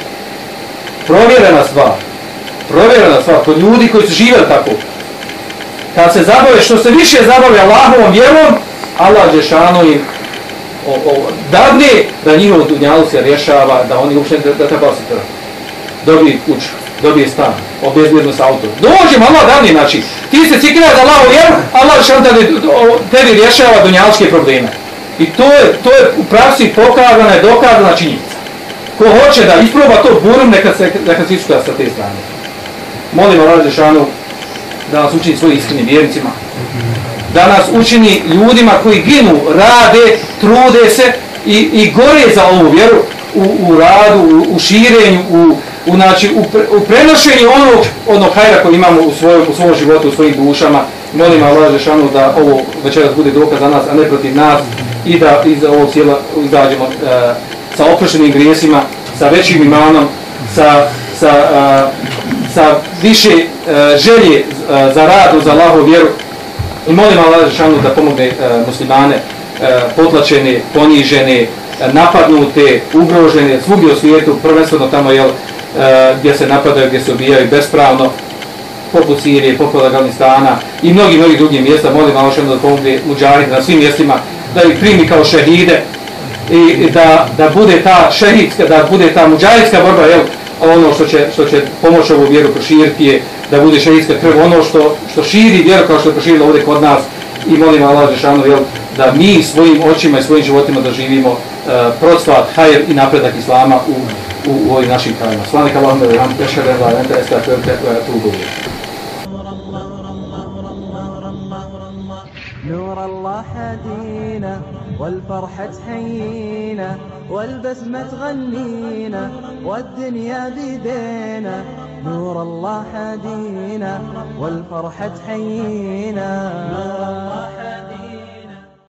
Provjerena stvar. Provjerena stvar kod ljudi koji su živjeli tako. Kad se zabave, što se više zabave Allahovom vjerom, Allah Žešano im o, o, dadne da njihovo dunjalu se rješava, da oni uopšte da treba se treba. Dobije kuću, dobije stan, obezbjednost auto. Dođemo, Allah dadne, znači, ti se ciklira za Allahovu vjeru, Allah Žešano tebi rješava dunjalske probleme. I to je, to je u praksi pokazana, je dokazana činjenica. Ko hoće da isproba to burom, neka se, neka se iskuta sa te strane. Molim Allah Žešanu da nas učini svojim iskrenim vjernicima, da nas učini ljudima koji ginu, rade, trude se i, i gore za ovu vjeru u, u radu, u, u širenju, u, u, znači, u, pre, u prenošenju onog, onog hajra koji imamo u svojom, u svom životu, u svojim dušama. Molim Allah Žešanu da ovo večeras bude dokaz za nas, a ne protiv nas i da iz ovog cijela izađemo e, sa oproštenim grijesima, sa većim imanom, sa, sa, a, sa više a, želje a, za radu, za Allahovu vjeru. I molim Allah Žešanu da pomogne a, muslimane, a, potlačene, ponižene, a, napadnute, ugrožene, svugdje u svijetu, prvenstveno tamo jel, a, gdje se napadaju, gdje se ubijaju bespravno, poput Sirije, poput Afganistana i mnogi, mnogi drugih mjesta. Molim Allah Žešanu da pomogne muđahide na svim mjestima, da ih primi kao šehide i da, da bude ta šehidska, da bude ta muđahidska borba, jel, ono što će, što će pomoći ovu vjeru proširiti je da bude šehidska krv, ono što, što širi vjeru kao što je proširilo ovdje kod nas. I molim Allah Žešanu, jel, da mi svojim očima i svojim životima doživimo uh, procvat, hajr i napredak Islama u, u, u ovim našim krajima. Slanika Allahumma ve hamdika, ešhadu an la ilaha illa anta, astaghfiruka wa atubu ilayk. نور الله هدينا والفرحة تحيينا والبسمة تغنينا والدنيا بيدينا نور الله هدينا والفرحة تحيينا.